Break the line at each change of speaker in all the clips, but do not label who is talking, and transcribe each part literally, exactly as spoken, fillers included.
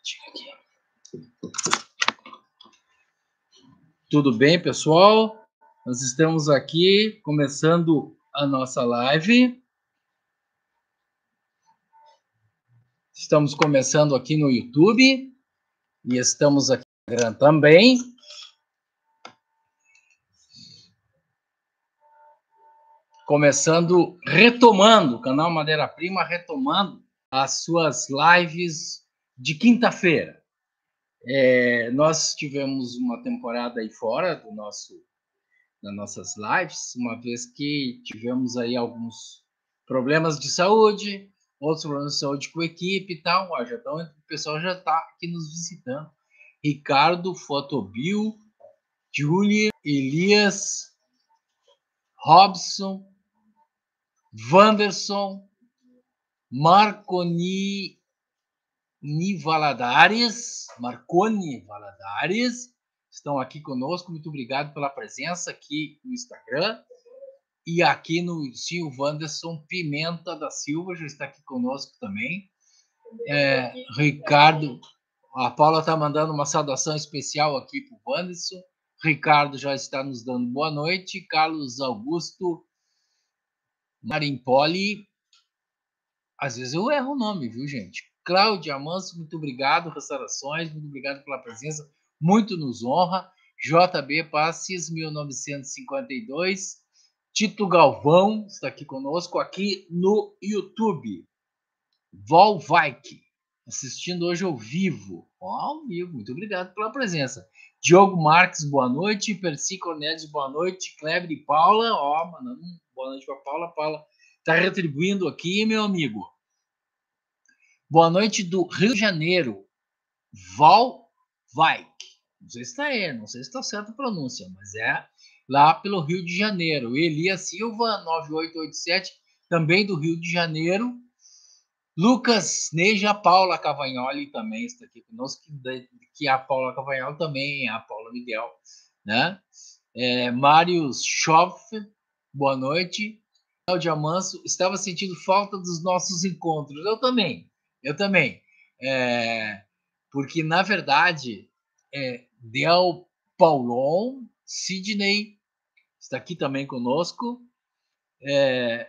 Tudo bem, pessoal? Nós estamos aqui começando a nossa live. Estamos começando aqui no YouTube e estamos aqui no Instagram também. Começando, retomando, o canal Madeira Prima retomando as suas lives de quinta-feira. É, nós tivemos uma temporada aí fora do nosso, das nossas lives, uma vez que tivemos aí alguns problemas de saúde, outros problemas de saúde com a equipe e tal. Ó, já tão, o pessoal já está aqui nos visitando. Ricardo, Fotobio, Julia, Elias, Robson, Wanderson, Marconi Valadares, Marconi Valadares, estão aqui conosco. Muito obrigado pela presença aqui no Instagram. E aqui no Sim, o Wanderson Pimenta da Silva já está aqui conosco também. É, Ricardo, a Paula está mandando uma saudação especial aqui para o Wanderson. Ricardo já está nos dando boa noite. Carlos Augusto Marimpoli. Às vezes eu erro o nome, viu, gente? Cláudia Manso, muito obrigado. Restaurações, muito obrigado pela presença. Muito nos honra. J B Passes, mil novecentos e cinquenta e dois. Tito Galvão está aqui conosco, aqui no YouTube. Val Vaik, assistindo hoje ao vivo. Ó, ao vivo, muito obrigado pela presença. Diogo Marques, boa noite. Percy Cornelis, boa noite. Kleber e Paula, ó, mandando boa noite para Paula. Paula está retribuindo aqui, meu amigo. Boa noite do Rio de Janeiro. Val Vaik. Não sei se está aí, não sei se está certa a pronúncia, mas é lá pelo Rio de Janeiro. Elias Silva, nove oito oito sete, também do Rio de Janeiro. Lucas Neja, Paula Cavagnoli também está aqui conosco, que a Paula Cavagnoli também, a Paula Miguel, né? É, Marius Schoff, boa noite. Cláudia Manso, estava sentindo falta dos nossos encontros. Eu também, eu também. É, porque, na verdade, é, Del Paulon, Sidney, está aqui também conosco. É,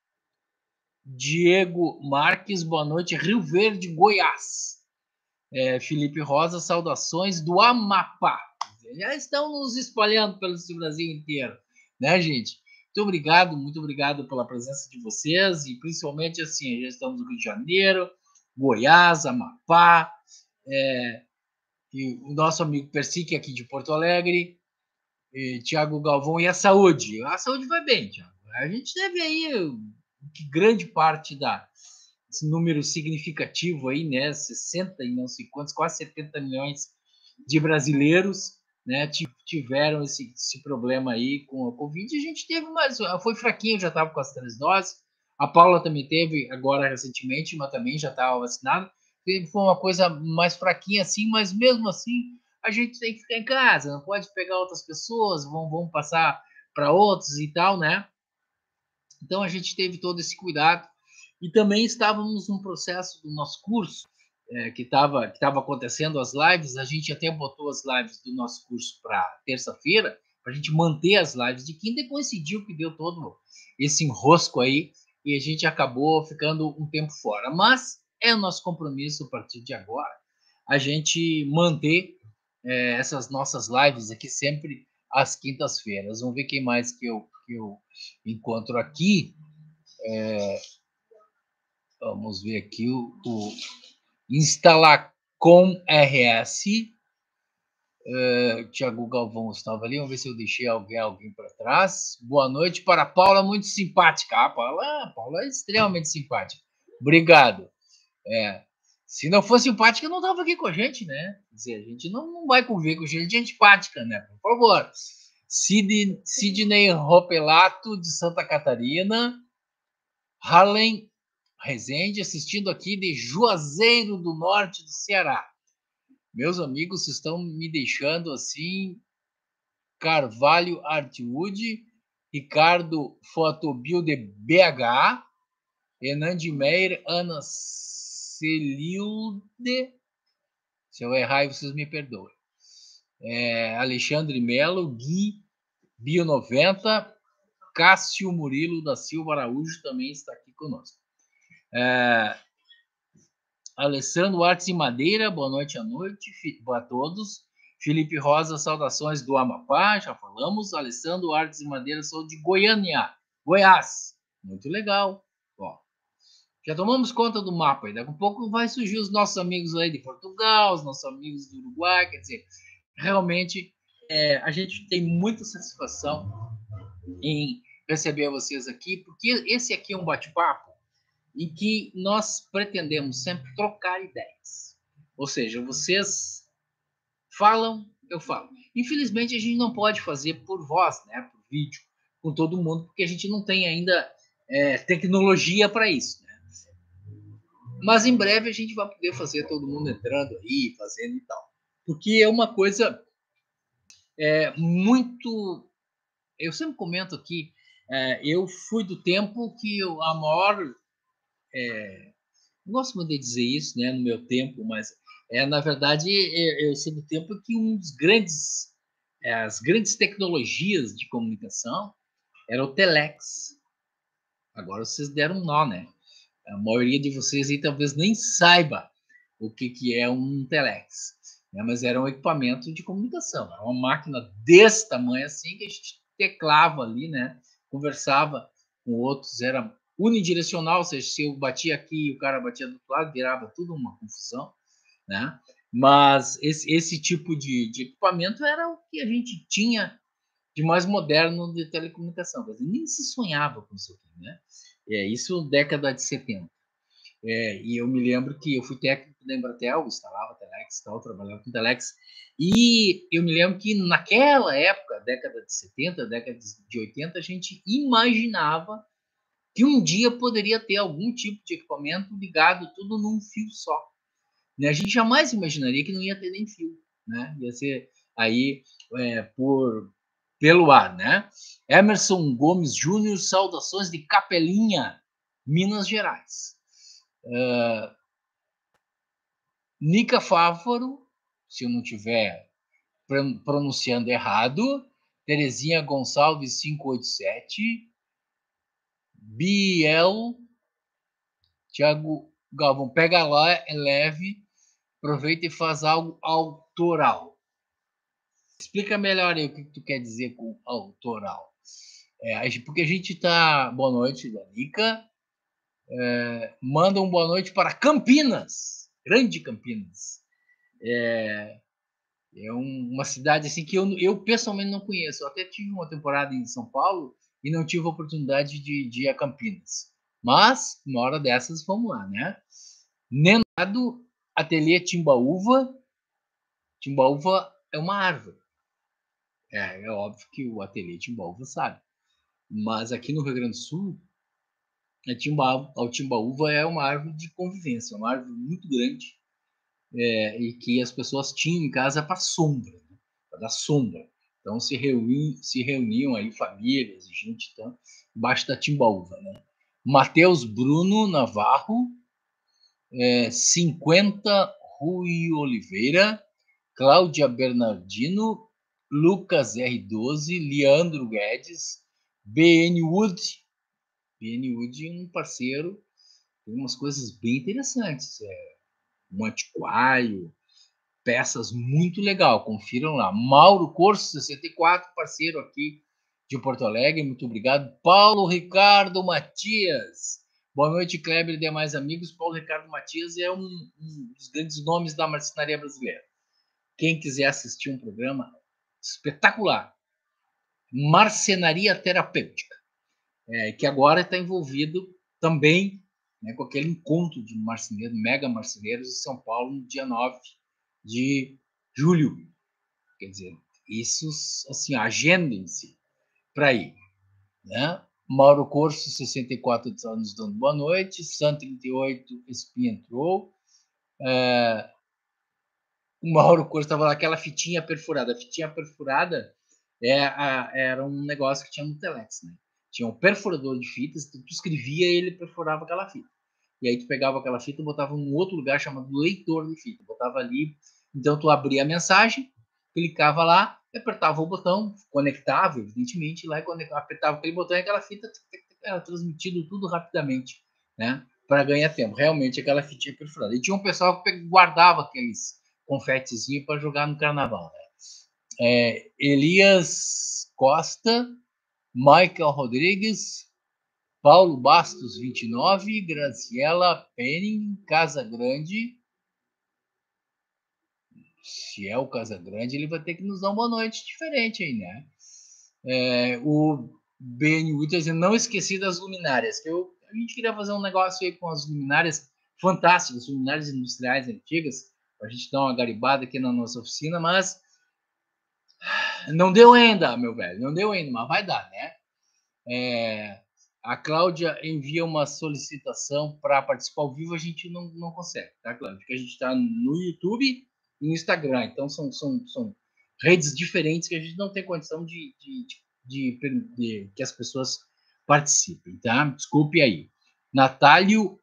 Diego Marques, boa noite. Rio Verde, Goiás. É, Felipe Rosa, saudações do Amapá. Já estão nos espalhando pelo Brasil inteiro, né, gente? Muito obrigado, muito obrigado pela presença de vocês e principalmente assim, já estamos no Rio de Janeiro, Goiás, Amapá, é, e o nosso amigo Persic aqui de Porto Alegre, e Tiago Galvão, e a saúde. A saúde vai bem, Tiago. A gente teve aí que grande parte da esse número significativo aí, né, sessenta e não sei quantos, quase setenta milhões de brasileiros, né, tiveram esse, esse problema aí com a Covid. A gente teve mais, foi fraquinho, já estava com as três doses. A Paula também teve agora recentemente, mas também já estava vacinada. Foi uma coisa mais fraquinha assim, mas mesmo assim a gente tem que ficar em casa, não pode pegar outras pessoas, vão, vão passar para outros e tal, né? Então a gente teve todo esse cuidado. E também estávamos num processo do nosso curso, é, que estava que tava acontecendo as lives, a gente até botou as lives do nosso curso para terça-feira, para a gente manter as lives de quinta, e coincidiu que deu todo esse enrosco aí, e a gente acabou ficando um tempo fora. Mas é o nosso compromisso a partir de agora, a gente manter é, essas nossas lives aqui sempre às quintas-feiras. Vamos ver quem mais que eu, que eu encontro aqui. É, vamos ver aqui o, o Instalacom R S. Uh, Tiago Galvão estava ali. Vamos ver se eu deixei alguém, alguém para trás. Boa noite para a Paula, muito simpática. A Paula, a Paula é extremamente simpática. Obrigado. É, se não fosse simpática, não estava aqui com a gente, né? Quer dizer, a gente não, não vai conviver com gente antipática, né? Por favor. Sid, Sidney Ropelato, de Santa Catarina. Harlem Rezende, assistindo aqui de Juazeiro do Norte do Ceará. Meus amigos estão me deixando assim. Carvalho Artwood, Ricardo Fotobio de B H, Renan de Meyer, Ana Celilde, Se eu errar, vocês me perdoem. É, Alexandre Melo, Gui, Bio noventa, Cássio Murilo da Silva Araújo também está aqui conosco. É, Alessandro Artes e Madeira, boa noite à noite, boa a todos. Felipe Rosa, saudações do Amapá, já falamos. Alessandro Artes e Madeira, sou de Goiânia, Goiás. Muito legal. Ó, já tomamos conta do mapa e daqui a pouco vai surgir os nossos amigos aí de Portugal, os nossos amigos do Uruguai, quer dizer, realmente é, a gente tem muita satisfação em receber vocês aqui, porque esse aqui é um bate-papo em que nós pretendemos sempre trocar ideias. Ou seja, vocês falam, eu falo. Infelizmente, a gente não pode fazer por voz, né, por vídeo, com todo mundo, porque a gente não tem ainda é, tecnologia para isso. Né? Mas em breve a gente vai poder fazer todo mundo entrando aí, fazendo e tal. Porque é uma coisa é, muito... Eu sempre comento aqui, é, eu fui do tempo que eu, a maior... É, não gosto muito de dizer isso, né, no meu tempo, mas é na verdade eu sou do tempo que um dos grandes, é, as grandes tecnologias de comunicação era o telex. Agora vocês deram um nó, né? A maioria de vocês aí talvez nem saiba o que que é um telex, né? Mas era um equipamento de comunicação, era uma máquina desse tamanho assim que a gente teclava ali, né? Conversava com outros, era unidirecional, ou seja, se eu batia aqui e o cara batia do outro lado, virava tudo uma confusão, né? Mas esse, esse tipo de, de equipamento era o que a gente tinha de mais moderno de telecomunicação. Quer dizer, nem se sonhava com isso aqui, né? É, isso década de setenta. É, e eu me lembro que eu fui técnico da Embratel, instalava Telex, tal, trabalhava com Telex, e eu me lembro que naquela época, década de setenta, década de oitenta, a gente imaginava que um dia poderia ter algum tipo de equipamento ligado tudo num fio só. Né? A gente jamais imaginaria que não ia ter nem fio, né? Ia ser aí é, por pelo ar, né? Emerson Gomes Júnior, saudações de Capelinha, Minas Gerais. Uh, Nica Fávaro, se eu não estiver pronunciando errado, Terezinha Gonçalves cinco oito sete, Biel, Thiago Galvão, pega lá, é leve, aproveita e faz algo autoral. Explica melhor aí o que tu quer dizer com autoral. É, porque a gente está... Boa noite, Danica. É, manda um boa noite para Campinas, grande Campinas. É, é um, uma cidade assim que eu, eu pessoalmente não conheço. Eu até tive uma temporada em São Paulo e não tive a oportunidade de, de ir a Campinas. Mas, uma hora dessas, vamos lá, né? Nenado, Ateliê Timbaúva. Timbaúva é uma árvore. É, é óbvio que o Ateliê Timbaúva sabe. Mas aqui no Rio Grande do Sul, a Timbaúva, a Timbaúva é uma árvore de convivência, uma árvore muito grande, é, e que as pessoas tinham em casa para sombra, né? Para dar sombra. Então se reuniam, se reuniam aí famílias e gente então, embaixo da Timbaúva, né? Matheus Bruno Navarro, é, cinquenta Rui Oliveira, Cláudia Bernardino, Lucas R doze, Leandro Guedes, B N Wood. B N Wood é um parceiro, tem umas coisas bem interessantes. É, um antiquário, peças muito legal, confiram lá. Mauro Corso, sessenta e quatro, parceiro aqui de Porto Alegre, muito obrigado. Paulo Ricardo Matias, boa noite, Kleber e demais amigos. Paulo Ricardo Matias é um, um dos grandes nomes da marcenaria brasileira. Quem quiser assistir um programa espetacular, Marcenaria Terapêutica, é, que agora está envolvido também, né, com aquele encontro de marceneiros, mega marceneiros em São Paulo, no dia nove de julho. Quer dizer, isso, assim, agendem-se para ir. Né? Mauro Corso, sessenta e quatro anos, dando boa noite. Santo trinta e oito, Espinha entrou. É, o Mauro Corso estava lá, aquela fitinha perfurada. A fitinha perfurada é a, era um negócio que tinha no Telex, né? Tinha um perfurador de fitas, tu escrevia e ele perfurava aquela fita. E aí tu pegava aquela fita e botava em um outro lugar chamado leitor de fita. Botava ali Então, tu abria a mensagem, clicava lá, apertava o botão, conectava, evidentemente, lá e apertava aquele botão e aquela fita era transmitido tudo rapidamente, né? Para ganhar tempo. Realmente, aquela fitinha perfurada. E tinha um pessoal que guardava aqueles confetezinhos para jogar no carnaval, né? É, Elias Costa, Michael Rodrigues, Paulo Bastos, vinte e nove, Graciela Penning, Casa Grande. Se é o Casa Grande, ele vai ter que nos dar uma boa noite diferente aí, né? É, o B N U está dizendo, não esqueci das luminárias, que eu, a gente queria fazer um negócio aí com as luminárias fantásticas, luminárias industriais antigas, para a gente dar uma garibada aqui na nossa oficina, mas não deu ainda, meu velho, não deu ainda, mas vai dar, né? É, a Cláudia envia uma solicitação para participar ao vivo, a gente não, não consegue, tá, Cláudia? Porque a gente está no YouTube e no Instagram, então são, são, são redes diferentes que a gente não tem condição de, de, de, de, de que as pessoas participem, tá? Desculpe aí. Natálio,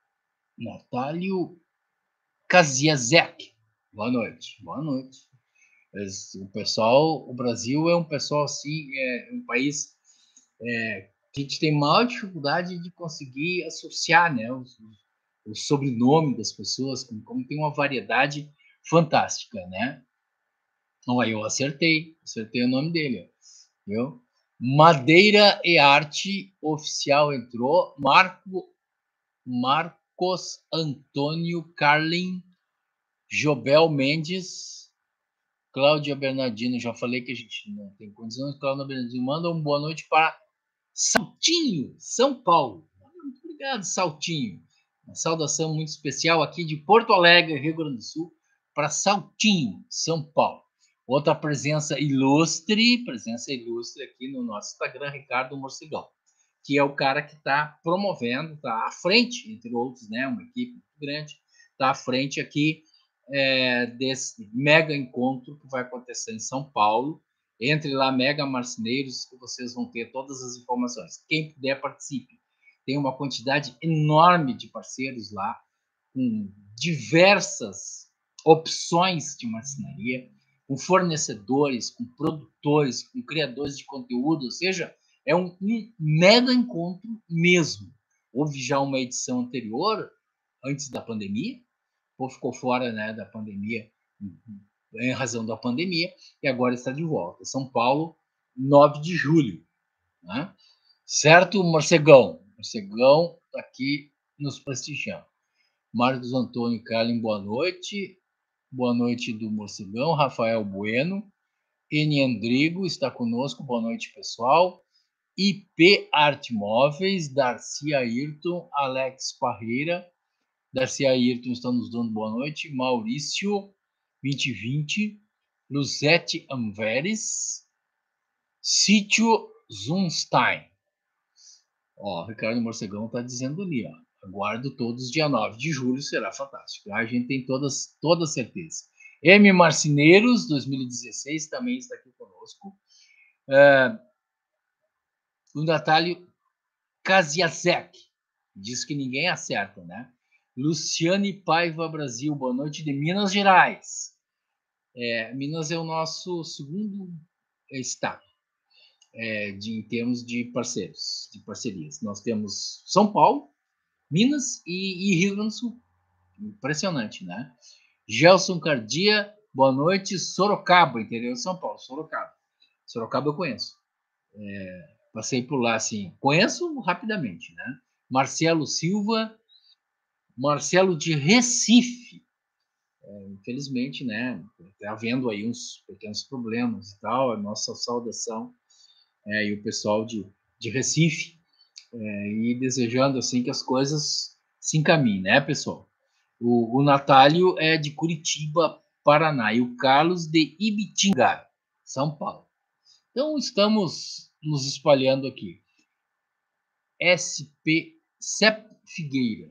Natálio Kaziazek, boa noite, boa noite. O pessoal, o Brasil é um pessoal assim, é um país é, que a gente tem maior dificuldade de conseguir associar, né, o, o sobrenome das pessoas, como, como tem uma variedade fantástica, né? Ó, eu acertei, acertei o nome dele, viu? Madeira e Arte Oficial entrou, Marco, Marcos Antônio Carlin, Jobel Mendes, Cláudia Bernardino, já falei que a gente não tem condições. Cláudia Bernardino manda uma boa noite para Saltinho, São Paulo. Muito obrigado, Saltinho. Uma saudação muito especial aqui de Porto Alegre, Rio Grande do Sul, para Saltinho, São Paulo. Outra presença ilustre, presença ilustre aqui no nosso Instagram, Ricardo Morcegão, que é o cara que está promovendo, está à frente, entre outros, né, uma equipe muito grande, está à frente aqui é, desse mega encontro que vai acontecer em São Paulo. Entre lá, Mega Marceneiros, que vocês vão ter todas as informações. Quem puder, participe. Tem uma quantidade enorme de parceiros lá, com diversas opções de marcenaria, com fornecedores, com produtores, com criadores de conteúdo, ou seja, é um, um mega encontro mesmo. Houve já uma edição anterior, antes da pandemia, ou ficou fora, né, da pandemia, em razão da pandemia, e agora está de volta. São Paulo, nove de julho. Né? Certo, Morcegão? Morcegão está aqui nos prestigiando. Marcos Antônio Carlin, boa noite. Boa noite do Morcegão. Rafael Bueno. N. Andrigo está conosco. Boa noite, pessoal. I P Arte Móveis, Darcy Ayrton, Alex Parreira. Darcy Ayrton está nos dando boa noite. Maurício, vinte e vinte. Luzete Amveres. Sítio Zunstein. Ó, Ricardo Morcegão está dizendo ali, ó. Aguardo todos dia nove de julho, será fantástico. A gente tem todas, toda certeza. M. Marceneiros, dois mil e dezesseis, também está aqui conosco. É, o Natálio Kaziasek, diz que ninguém acerta, né? Luciane Paiva Brasil, boa noite de Minas Gerais. É, Minas é o nosso segundo estado é, de, em termos de parceiros, de parcerias. Nós temos São Paulo, Minas e, e Rio Grande do Sul. Impressionante, né? Gelson Cardia, boa noite. Sorocaba, interior de São Paulo. Sorocaba. Sorocaba eu conheço. É, passei por lá, assim. Conheço rapidamente, né? Marcelo Silva, Marcelo de Recife. É, infelizmente, né? Está havendo aí uns pequenos problemas e tal. A nossa saudação é, e o pessoal de, de Recife é, e desejando assim que as coisas se encaminhem, né, pessoal? O, o Natálio é de Curitiba, Paraná, e o Carlos de Ibitinga, São Paulo. Então, estamos nos espalhando aqui. S P Sep Figueira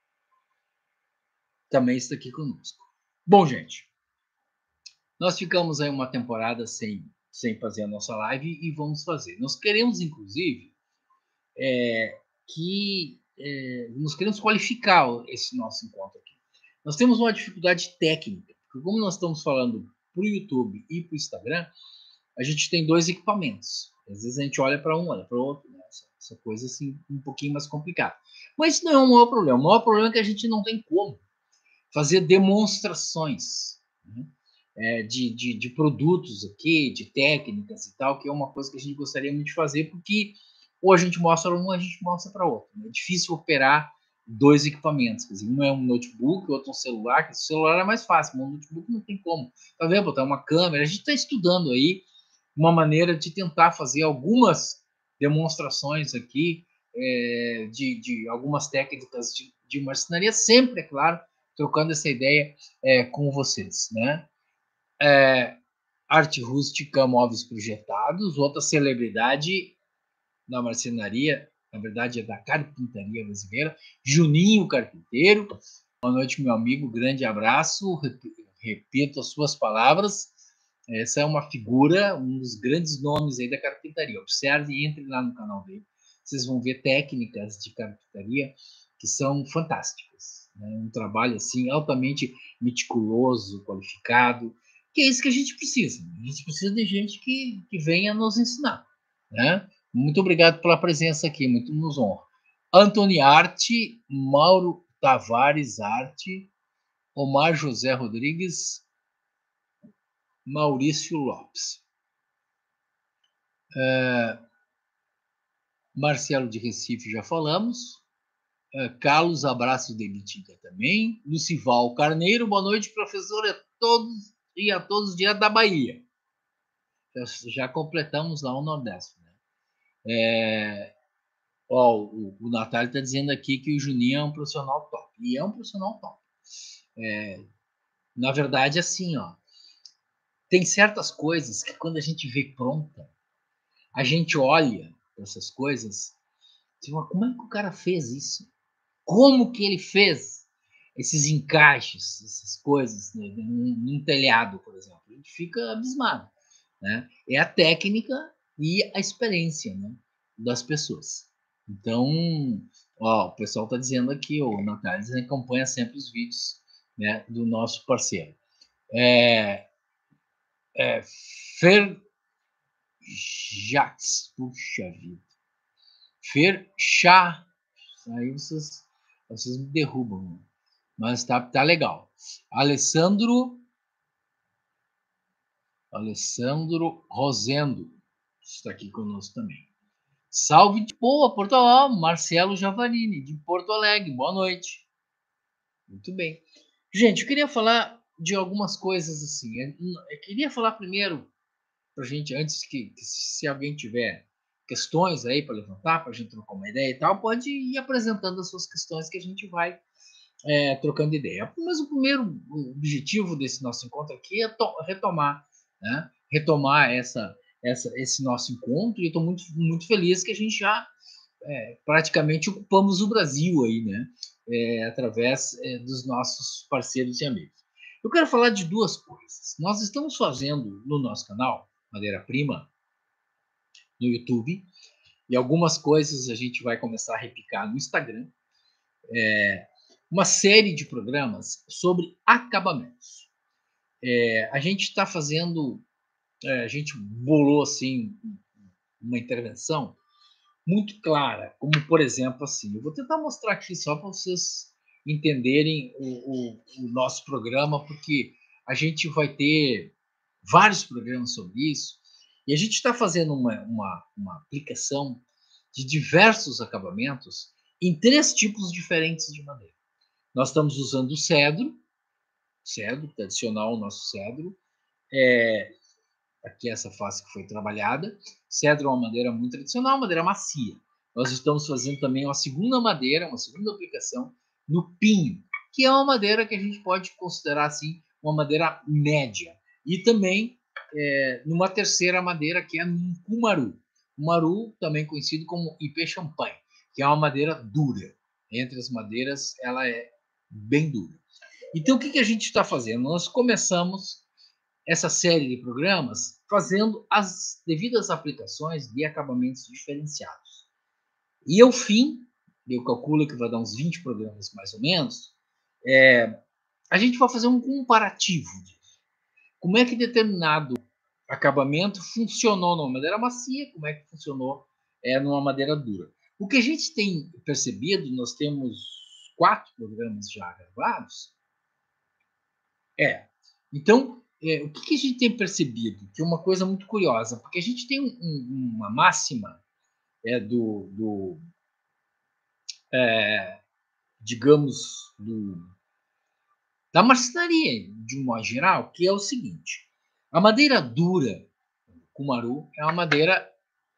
também está aqui conosco. Bom, gente, nós ficamos aí uma temporada sem, sem fazer a nossa live e vamos fazer. Nós queremos, inclusive, é, que é, nós queremos qualificar esse nosso encontro aqui. Nós temos uma dificuldade técnica, porque Porque como nós estamos falando para o YouTube e para o Instagram, a gente tem dois equipamentos. Às vezes a gente olha para um, olha para o outro, né? essa, essa coisa assim um pouquinho mais complicada. Mas isso não é o maior problema. O maior problema é que a gente não tem como fazer demonstrações, né? é, de, de, de produtos aqui, de técnicas e tal, que é uma coisa que a gente gostaria muito de fazer, porque ou a gente mostra um, ou a gente mostra para outro. Né? É difícil operar dois equipamentos. Quer dizer, um é um notebook, outro um celular, que o celular é mais fácil, mas o notebook não tem como. Tá vendo? Botar uma câmera. A gente está estudando aí uma maneira de tentar fazer algumas demonstrações aqui é, de, de algumas técnicas de, de marcenaria, sempre, é claro, trocando essa ideia é, com vocês, né? É, arte rústica, móveis projetados, outra celebridade da marcenaria, na verdade é da carpintaria brasileira, Juninho Carpinteiro. Boa noite, meu amigo, grande abraço, repito as suas palavras. Essa é uma figura, um dos grandes nomes aí da carpintaria. Observe e entre lá no canal dele. Vocês vão ver técnicas de carpintaria que são fantásticas. Né? Um trabalho assim altamente meticuloso, qualificado, que é isso que a gente precisa. A gente precisa de gente que, que venha nos ensinar. Né? Muito obrigado pela presença aqui, muito nos honra. Antony Arte, Mauro Tavares Arte, Omar José Rodrigues, Maurício Lopes. É, Marcelo de Recife, já falamos. É, Carlos, abraço de Bitica também. Lucival Carneiro, boa noite, professor, a todos e a todos direto da Bahia. Já, já completamos lá o Nordeste. Né? É, ó, o, o Natália está dizendo aqui que o Juninho é um profissional top. E é um profissional top. É, na verdade, assim, ó, tem certas coisas que quando a gente vê pronta, a gente olha essas coisas e fala, como é que o cara fez isso? Como que ele fez esses encaixes, essas coisas, né, num, num telhado, por exemplo? A gente fica abismado. Né? É a técnica e a experiência, né, das pessoas. Então, ó, o pessoal está dizendo aqui, o Natália acompanha sempre os vídeos, né, do nosso parceiro. É, é, Fer Jax, puxa vida. Fer Chá, aí vocês, vocês me derrubam, mas tá, tá legal. Alessandro, Alessandro Rosendo está aqui conosco também. Salve de boa, Porto Alegre, Marcelo Javarini, de Porto Alegre, boa noite. Muito bem. Gente, eu queria falar de algumas coisas assim. Eu queria falar primeiro para a gente, antes que, que, se alguém tiver questões aí para levantar, para a gente trocar uma ideia e tal, pode ir apresentando as suas questões que a gente vai é, trocando ideia. Mas o primeiro objetivo desse nosso encontro aqui é retomar, né? retomar essa, essa, esse nosso encontro, e eu estou muito, muito feliz que a gente já é, praticamente ocupamos o Brasil aí, né? É, através é, dos nossos parceiros e amigos. Eu quero falar de duas coisas. Nós estamos fazendo no nosso canal Madeira Prima no YouTube, e algumas coisas a gente vai começar a replicar no Instagram. É, uma série de programas sobre acabamentos. É, a gente está fazendo, é, a gente bolou assim uma intervenção muito clara, como por exemplo assim, eu vou tentar mostrar aqui só para vocês entenderem o, o, o nosso programa, porque a gente vai ter vários programas sobre isso, e a gente está fazendo uma, uma, uma aplicação de diversos acabamentos em três tipos diferentes de madeira. Nós estamos usando o cedro, cedro, tradicional, o nosso cedro, é, aqui essa face que foi trabalhada. Cedro é uma madeira muito tradicional, madeira macia. Nós estamos fazendo também uma segunda madeira, uma segunda aplicação no pinho, que é uma madeira que a gente pode considerar assim uma madeira média. E também é, numa terceira madeira que é no cumaru. Cumaru, também conhecido como ipê champanhe, que é uma madeira dura. Entre as madeiras, ela é bem dura. Então, o que, que a gente está fazendo? Nós começamos essa série de programas fazendo as devidas aplicações de acabamentos diferenciados. E ao fim, eu calculo que vai dar uns vinte programas mais ou menos, é, a gente vai fazer um comparativo disso. Como é que determinado acabamento funcionou numa madeira macia, como é que funcionou é, numa madeira dura. O que a gente tem percebido, nós temos quatro programas já gravados, é. Então, é, o que, que a gente tem percebido? Que é uma coisa muito curiosa, porque a gente tem um, um, uma máxima é, do, do é, digamos, do, da marcenaria, de um modo geral, que é o seguinte: a madeira dura, cumaru, é uma madeira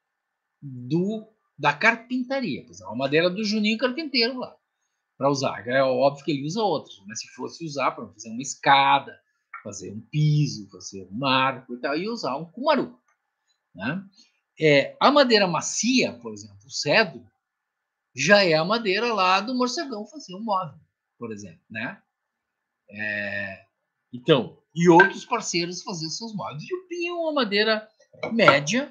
do, da carpintaria, é uma madeira do Juninho Carpinteiro lá, para usar. É óbvio que ele usa outras, mas se fosse usar para fazer uma escada, fazer um piso, fazer um marco e tal, ia usar um cumaru. Né? É, a madeira macia, por exemplo, o cedro, já é a madeira lá do morcegão fazer um móvel, por exemplo. Né? É, então, e outros parceiros faziam seus móveis. E o pinho é uma madeira média,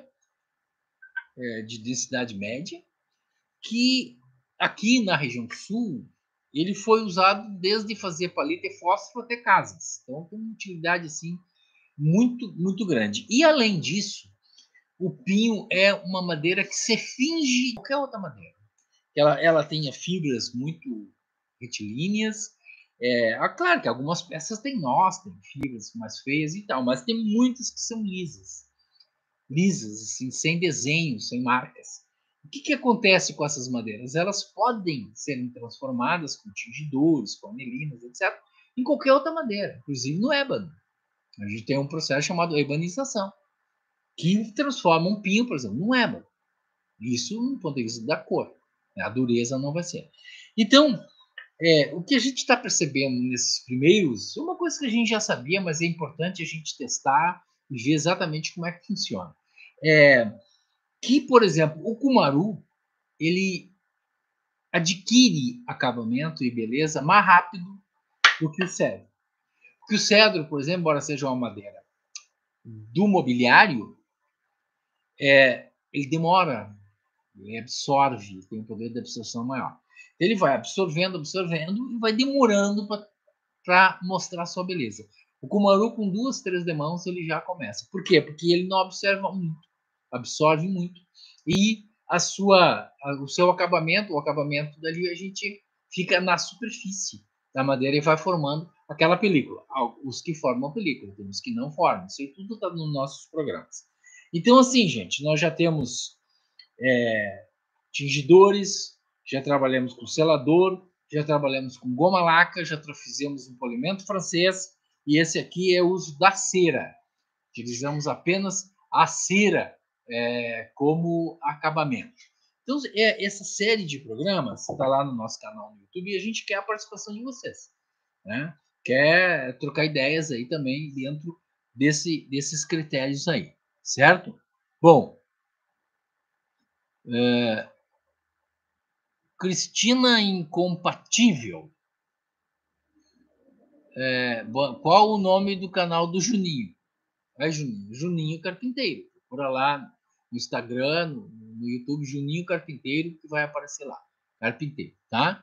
é, de densidade média, que aqui na região sul ele foi usado desde fazer palito e fósforo até casas. Então tem uma utilidade assim muito muito grande. E além disso, o pinho é uma madeira que se finge qualquer outra madeira. Ela ela tem fibras muito retilíneas. É, ah, claro que algumas peças têm nós, tem fibras mais feias e tal, mas tem muitas que são lisas, lisas, assim, sem desenhos, sem marcas. O que, que acontece com essas madeiras? Elas podem serem transformadas com tingidores, com anilinas, etcétera, em qualquer outra madeira, inclusive no ébano. A gente tem um processo chamado ebanização, que transforma um pinho, por exemplo, num ébano. Isso do ponto de vista da cor. A dureza não vai ser. Então, é, o que a gente está percebendo nesses primeiros, é uma coisa que a gente já sabia, mas é importante a gente testar e ver exatamente como é que funciona. É, que, por exemplo, o cumaru, ele adquire acabamento e beleza mais rápido do que o cedro. Porque o cedro, por exemplo, embora seja uma madeira do mobiliário, é, ele demora, ele absorve, tem um poder de absorção maior. Ele vai absorvendo, absorvendo e vai demorando para mostrar sua beleza. O cumaru, com duas, três demãos, ele já começa. Por quê? Porque ele não observa muito, absorve muito. E a sua, a, o seu acabamento, o acabamento dali, a gente fica na superfície da madeira e vai formando aquela película. Os que formam a película, tem os que não formam. Isso aí tudo está nos nossos programas. Então, assim, gente, nós já temos é, tingidores, já trabalhamos com selador, já trabalhamos com goma laca, já fizemos um polimento francês, e esse aqui é o uso da cera. Utilizamos apenas a cera é, como acabamento. Então, é, essa série de programas está lá no nosso canal no YouTube e a gente quer a participação de vocês. Né? Quer trocar ideias aí também dentro desse, desses critérios aí, certo? Bom, é, Cristina Incompatível. É, qual o nome do canal do Juninho? É Juninho, Juninho Carpinteiro. Procura lá no Instagram, no, no YouTube, Juninho Carpinteiro, que vai aparecer lá. Carpinteiro, tá?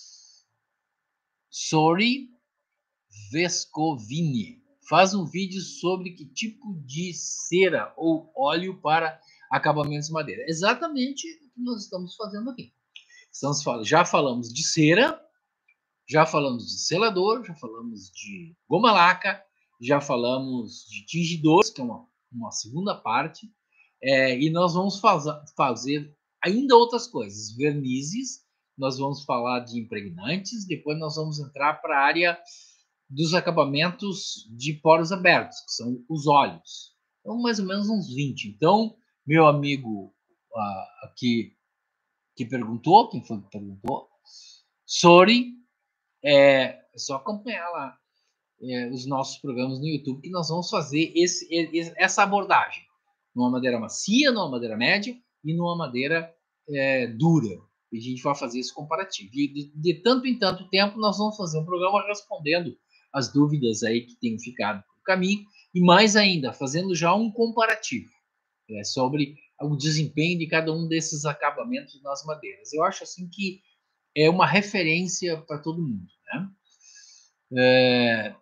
Sorry Vescovini. Faz um vídeo sobre que tipo de cera ou óleo para acabamentos de madeira. Exatamente o que nós estamos fazendo aqui. Estamos, já falamos de cera, já falamos de selador, já falamos de goma laca, já falamos de tingidores, que é uma, uma segunda parte, é, e nós vamos faz, fazer ainda outras coisas, vernizes, nós vamos falar de impregnantes, depois nós vamos entrar para a área dos acabamentos de poros abertos, que são os óleos. Então, mais ou menos uns vinte. Então, meu amigo uh, aqui que perguntou, quem foi que perguntou? Sorry, é, é só acompanhar lá é, os nossos programas no YouTube que nós vamos fazer esse, esse, essa abordagem numa madeira macia, numa madeira média e numa madeira é, dura. E a gente vai fazer esse comparativo. E de, de tanto em tanto tempo nós vamos fazer um programa respondendo as dúvidas aí que tenham ficado no caminho e mais ainda fazendo já um comparativo é, sobre o desempenho de cada um desses acabamentos nas madeiras. Eu acho assim que é uma referência para todo mundo, né? É,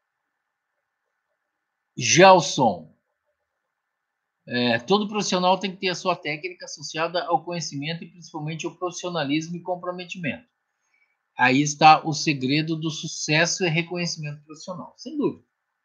Gelson. É, todo profissional tem que ter a sua técnica associada ao conhecimento e principalmente ao profissionalismo e comprometimento. Aí está o segredo do sucesso e reconhecimento profissional, sem dúvida.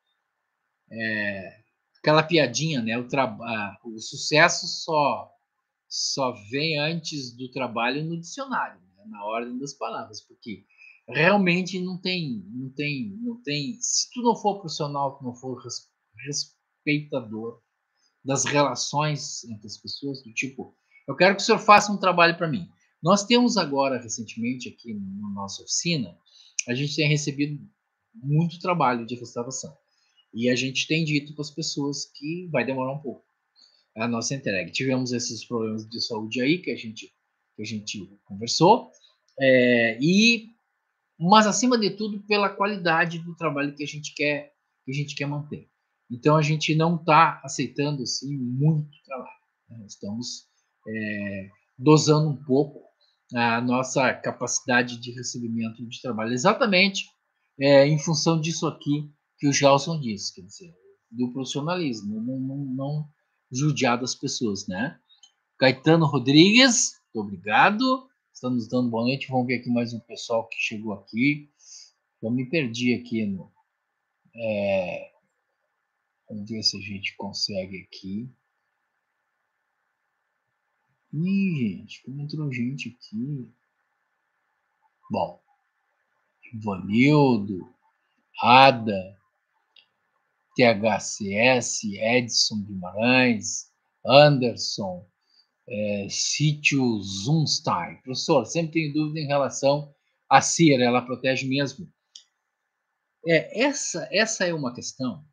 É, aquela piadinha, né? O, traba o sucesso só, só vem antes do trabalho no dicionário, né? Na ordem das palavras, porque realmente não tem, não tem, não tem. Se tu não for profissional, tu não for respeitador das relações entre as pessoas, do tipo, eu quero que o senhor faça um trabalho para mim. Nós temos agora, recentemente, aqui na nossa oficina, a gente tem recebido muito trabalho de restauração. E a gente tem dito para as pessoas que vai demorar um pouco a nossa entrega. Tivemos esses problemas de saúde aí que a gente, que a gente conversou, é, e, mas acima de tudo pela qualidade do trabalho que a gente quer, que a gente quer manter. Então a gente não está aceitando assim muito trabalho. Né? Estamos é, dosando um pouco a nossa capacidade de recebimento de trabalho, exatamente é, em função disso aqui que o Gelson disse, quer dizer, do profissionalismo, não, não, não judiar das pessoas, né? Caetano Rodrigues, muito obrigado. Estamos dando boa noite. Vamos ver aqui mais um pessoal que chegou aqui. Eu me perdi aqui no. É, vamos ver se a gente consegue aqui. Ih, gente, como entrou gente aqui. Bom, Ivanildo, Ada, T H C S, Edson Guimarães, Anderson, é, Sítio Zunstein. Professor, sempre tenho dúvida em relação à cera, ela protege mesmo? É, essa, essa é uma questão,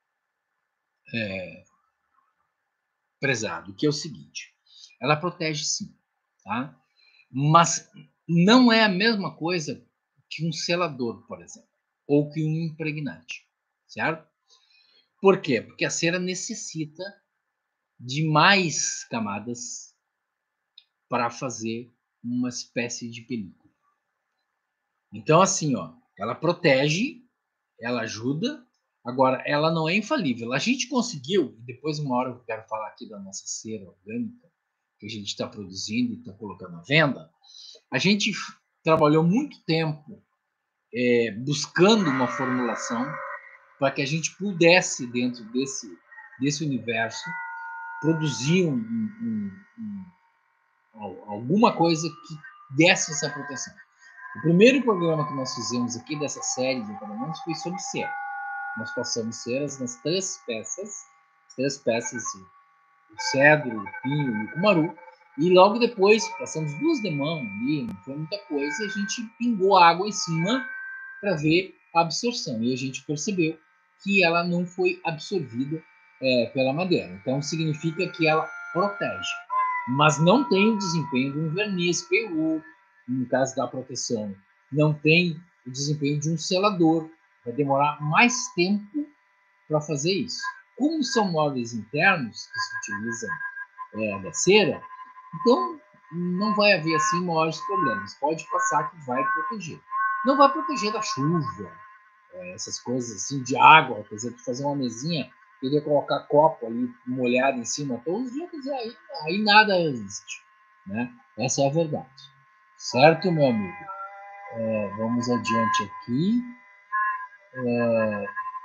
é, prezado, que é o seguinte, ela protege sim, tá? Mas não é a mesma coisa que um selador, por exemplo, ou que um impregnante, certo? Por quê? Porque a cera necessita de mais camadas para fazer uma espécie de película. Então, assim, ó, ela protege, ela ajuda, agora ela não é infalível. A gente conseguiu, e depois uma hora eu quero falar aqui da nossa cera orgânica, que a gente está produzindo e está colocando à venda, a gente trabalhou muito tempo é, buscando uma formulação para que a gente pudesse, dentro desse, desse universo, produzir um, um, um, um, alguma coisa que desse essa proteção. O primeiro programa que nós fizemos aqui dessa série de tratamentos foi sobre cera. Nós passamos ceras nas três peças, as três peças, o cedro, o pinho e o cumaru, e logo depois, passamos duas de mão ali, não foi muita coisa, a gente pingou água em cima para ver a absorção. E a gente percebeu que ela não foi absorvida é, pela madeira. Então, significa que ela protege. Mas não tem o desempenho de um verniz P U, no caso da proteção. Não tem o desempenho de um selador. Vai demorar mais tempo para fazer isso. Como são móveis internos que se utilizam é, da cera, então não vai haver assim maiores problemas. Pode passar que vai proteger. Não vai proteger da chuva, é, essas coisas assim, de água, por exemplo, fazer uma mesinha, queria colocar copo ali molhado em cima todos os dias, aí, aí nada existe. Né? Essa é a verdade. Certo, meu amigo? É, vamos adiante aqui. É,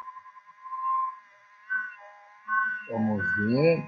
vamos ver.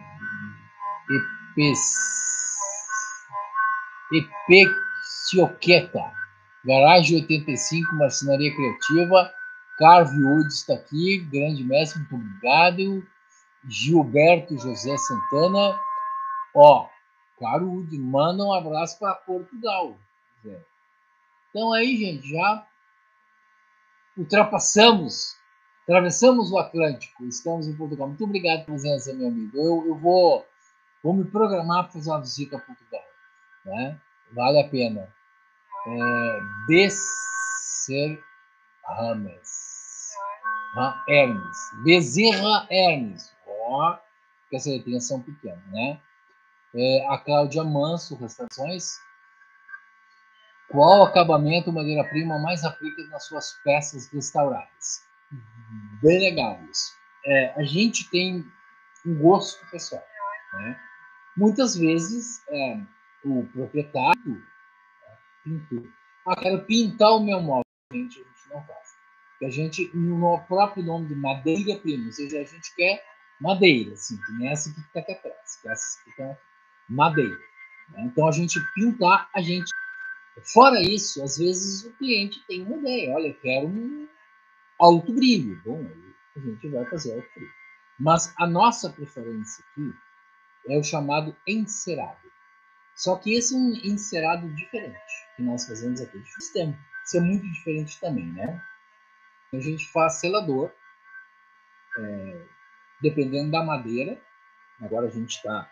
Epecioqueta. Garagem oitenta e cinco, marcenaria criativa. Carve Wood está aqui. Grande mestre, muito obrigado. Gilberto José Santana. Ó, Caro Wood, manda um abraço para Portugal. Então aí, gente, já ultrapassamos, atravessamos o Atlântico, estamos em Portugal. Muito obrigado pela presença, meu amigo. Eu, eu vou, vou me programar para fazer uma visita a Portugal. Né? Vale a pena. É, Becer Rames. Hermes. Bezerra Hermes. Ó, que essa letrinhas são pequenas, né? É, a Cláudia Manso, Restaurações. Qual acabamento madeira-prima mais aplica nas suas peças restauradas? Bem legal isso. É, a gente tem um gosto pessoal, né? Muitas vezes é, o proprietário pintor, ah, quero pintar o meu móvel, a gente, a gente não faz. Porque a gente, no próprio nome de madeira-prima, ou seja, a gente quer madeira, assim, que nem essa que está aqui atrás, que essa que está madeira. Né? Então a gente pintar, a gente. Fora isso, às vezes o cliente tem uma ideia, olha, eu quero um alto brilho. Bom, aí a gente vai fazer alto brilho. Mas a nossa preferência aqui é o chamado encerado. Só que esse é um encerado diferente que nós fazemos aqui. Isso é muito diferente também, né? A gente faz selador, é, dependendo da madeira. Agora a gente está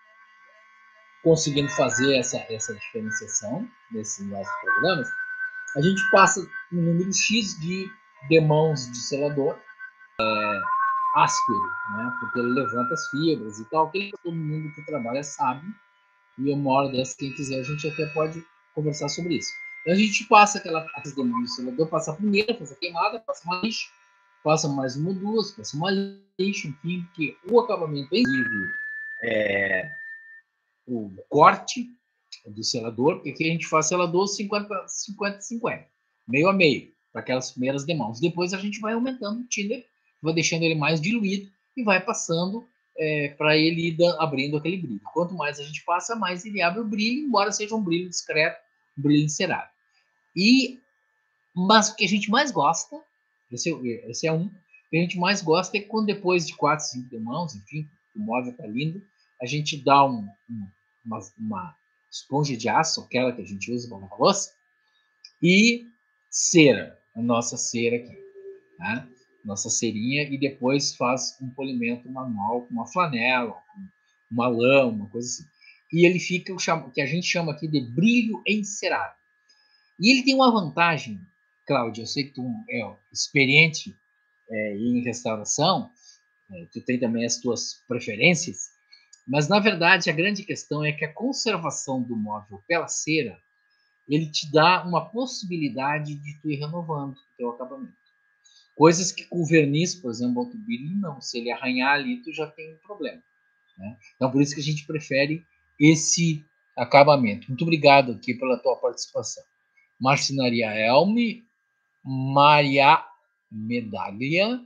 conseguindo fazer essa, essa diferenciação nesses nossos programas. A gente passa um número X de demãos de selador é, áspero, né? Porque ele levanta as fibras e tal. Que todo mundo que trabalha sabe. E uma hora dessa, quem quiser, a gente até pode conversar sobre isso. Então a gente passa aquela, aquelas demãos de selador, passa a primeira, passa a queimada, passa uma lixa, passa mais uma ou duas, passa uma lixa, enfim, porque o acabamento em si, é, o corte do selador, porque aqui a gente faz selador cinquenta, cinquenta, cinquenta, meio a meio, para aquelas primeiras demãos. Depois a gente vai aumentando o thinner, vai deixando ele mais diluído e vai passando é, para ele ir abrindo aquele brilho. Quanto mais a gente passa, mais ele abre o brilho, embora seja um brilho discreto, um brilho encerado. E, mas o que a gente mais gosta, esse, esse é um, o que a gente mais gosta é quando depois de quatro, cinco demãos, enfim, o móvel está lindo, a gente dá um, um, uma, uma esponja de aço, aquela que a gente usa para lavar louça, e cera, a nossa cera aqui, né? Nossa cerinha, e depois faz um polimento manual com uma flanela, com uma lã, uma coisa assim. E ele fica o que a gente chama aqui de brilho encerado. E ele tem uma vantagem, Cláudia, eu sei que tu é experiente é, em restauração, é, tu tem também as tuas preferências, mas na verdade a grande questão é que a conservação do móvel pela cera, ele te dá uma possibilidade de tu ir renovando o teu acabamento. Coisas que com verniz, por exemplo, alto brilho, não. Se ele arranhar ali, tu já tem um problema. Né? Então, por isso que a gente prefere esse acabamento. Muito obrigado aqui pela tua participação. Marcenaria Elme, Maria Medaglia,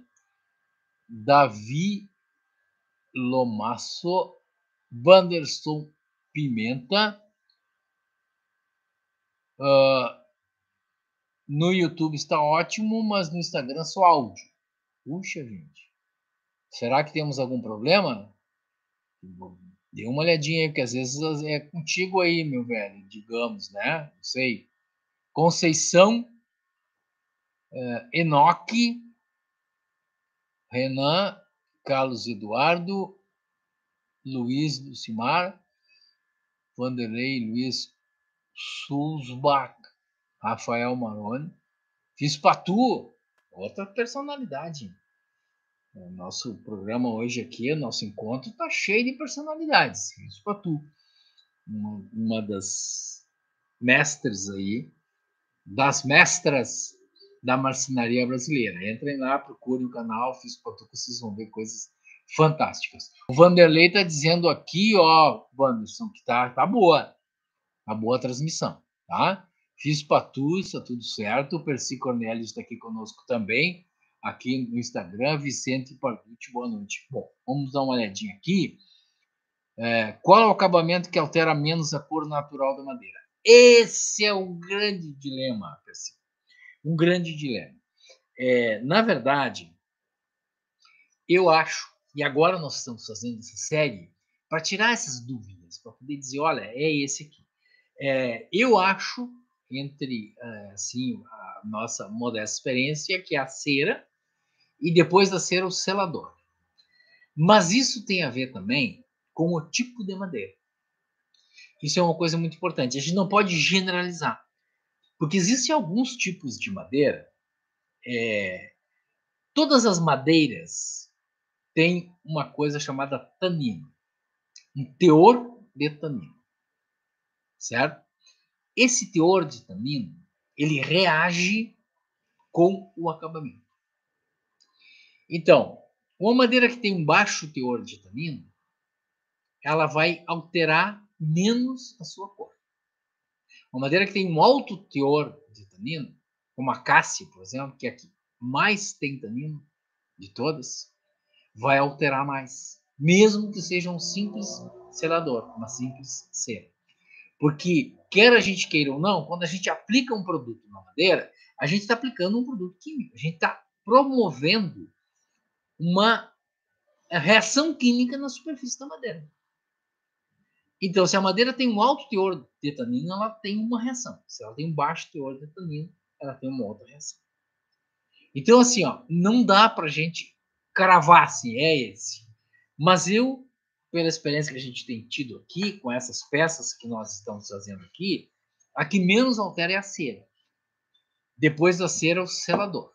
Davi Lomasso, Wanderson Pimenta, uh, no YouTube está ótimo, mas no Instagram só áudio. Puxa, gente. Será que temos algum problema? Dê uma olhadinha aí, porque às vezes é contigo aí, meu velho, digamos, né? Não sei. Conceição, uh, Enoque, Renan, Carlos Eduardo, Luiz Lucimar, Vanderlei Luiz Sulzbach, Rafael Maroni. Fiz Patu, outra personalidade. O nosso programa hoje aqui, o nosso encontro, está cheio de personalidades. Fiz Patu, uma, uma das mestres aí, das mestras da marcenaria brasileira. Entrem lá, procurem o canal Fiz Patu, que vocês vão ver coisas fantásticas. O Vanderlei está dizendo aqui, ó, Wanderson, que tá, tá boa. Tá boa a transmissão, tá? Fiz Patu, está tudo certo. O Percy Cornelius está aqui conosco também, aqui no Instagram. Vicente Parducci, boa noite. Bom, vamos dar uma olhadinha aqui. É, qual é o acabamento que altera menos a cor natural da madeira? Esse é um grande dilema, Percy. Um grande dilema. É, na verdade, eu acho, e agora nós estamos fazendo essa série para tirar essas dúvidas, para poder dizer, olha, é esse aqui. É, eu acho, entre assim, a nossa modesta experiência, que é a cera, e depois da cera o selador. Mas isso tem a ver também com o tipo de madeira. Isso é uma coisa muito importante. A gente não pode generalizar, porque existem alguns tipos de madeira. É, todas as madeiras têm uma coisa chamada tanino, um teor de tanino, certo? esse teor de tanino, ele reage com o acabamento. Então, uma madeira que tem um baixo teor de tanino, ela vai alterar menos a sua cor. Uma madeira que tem um alto teor de tanino, como a cássia, por exemplo, que é a que mais tem tanino de todas, vai alterar mais, mesmo que seja um simples selador, uma simples cera. Porque, quer a gente queira ou não, quando a gente aplica um produto na madeira, a gente está aplicando um produto químico, a gente está promovendo uma reação química na superfície da madeira. Então, se a madeira tem um alto teor de tanino, ela tem uma reação. Se ela tem um baixo teor de tanino, ela tem uma outra reação. Então, assim, ó, não dá para a gente cravar assim, é esse. Mas eu, pela experiência que a gente tem tido aqui, com essas peças que nós estamos fazendo aqui, a que menos altera é a cera. Depois da cera, o selador.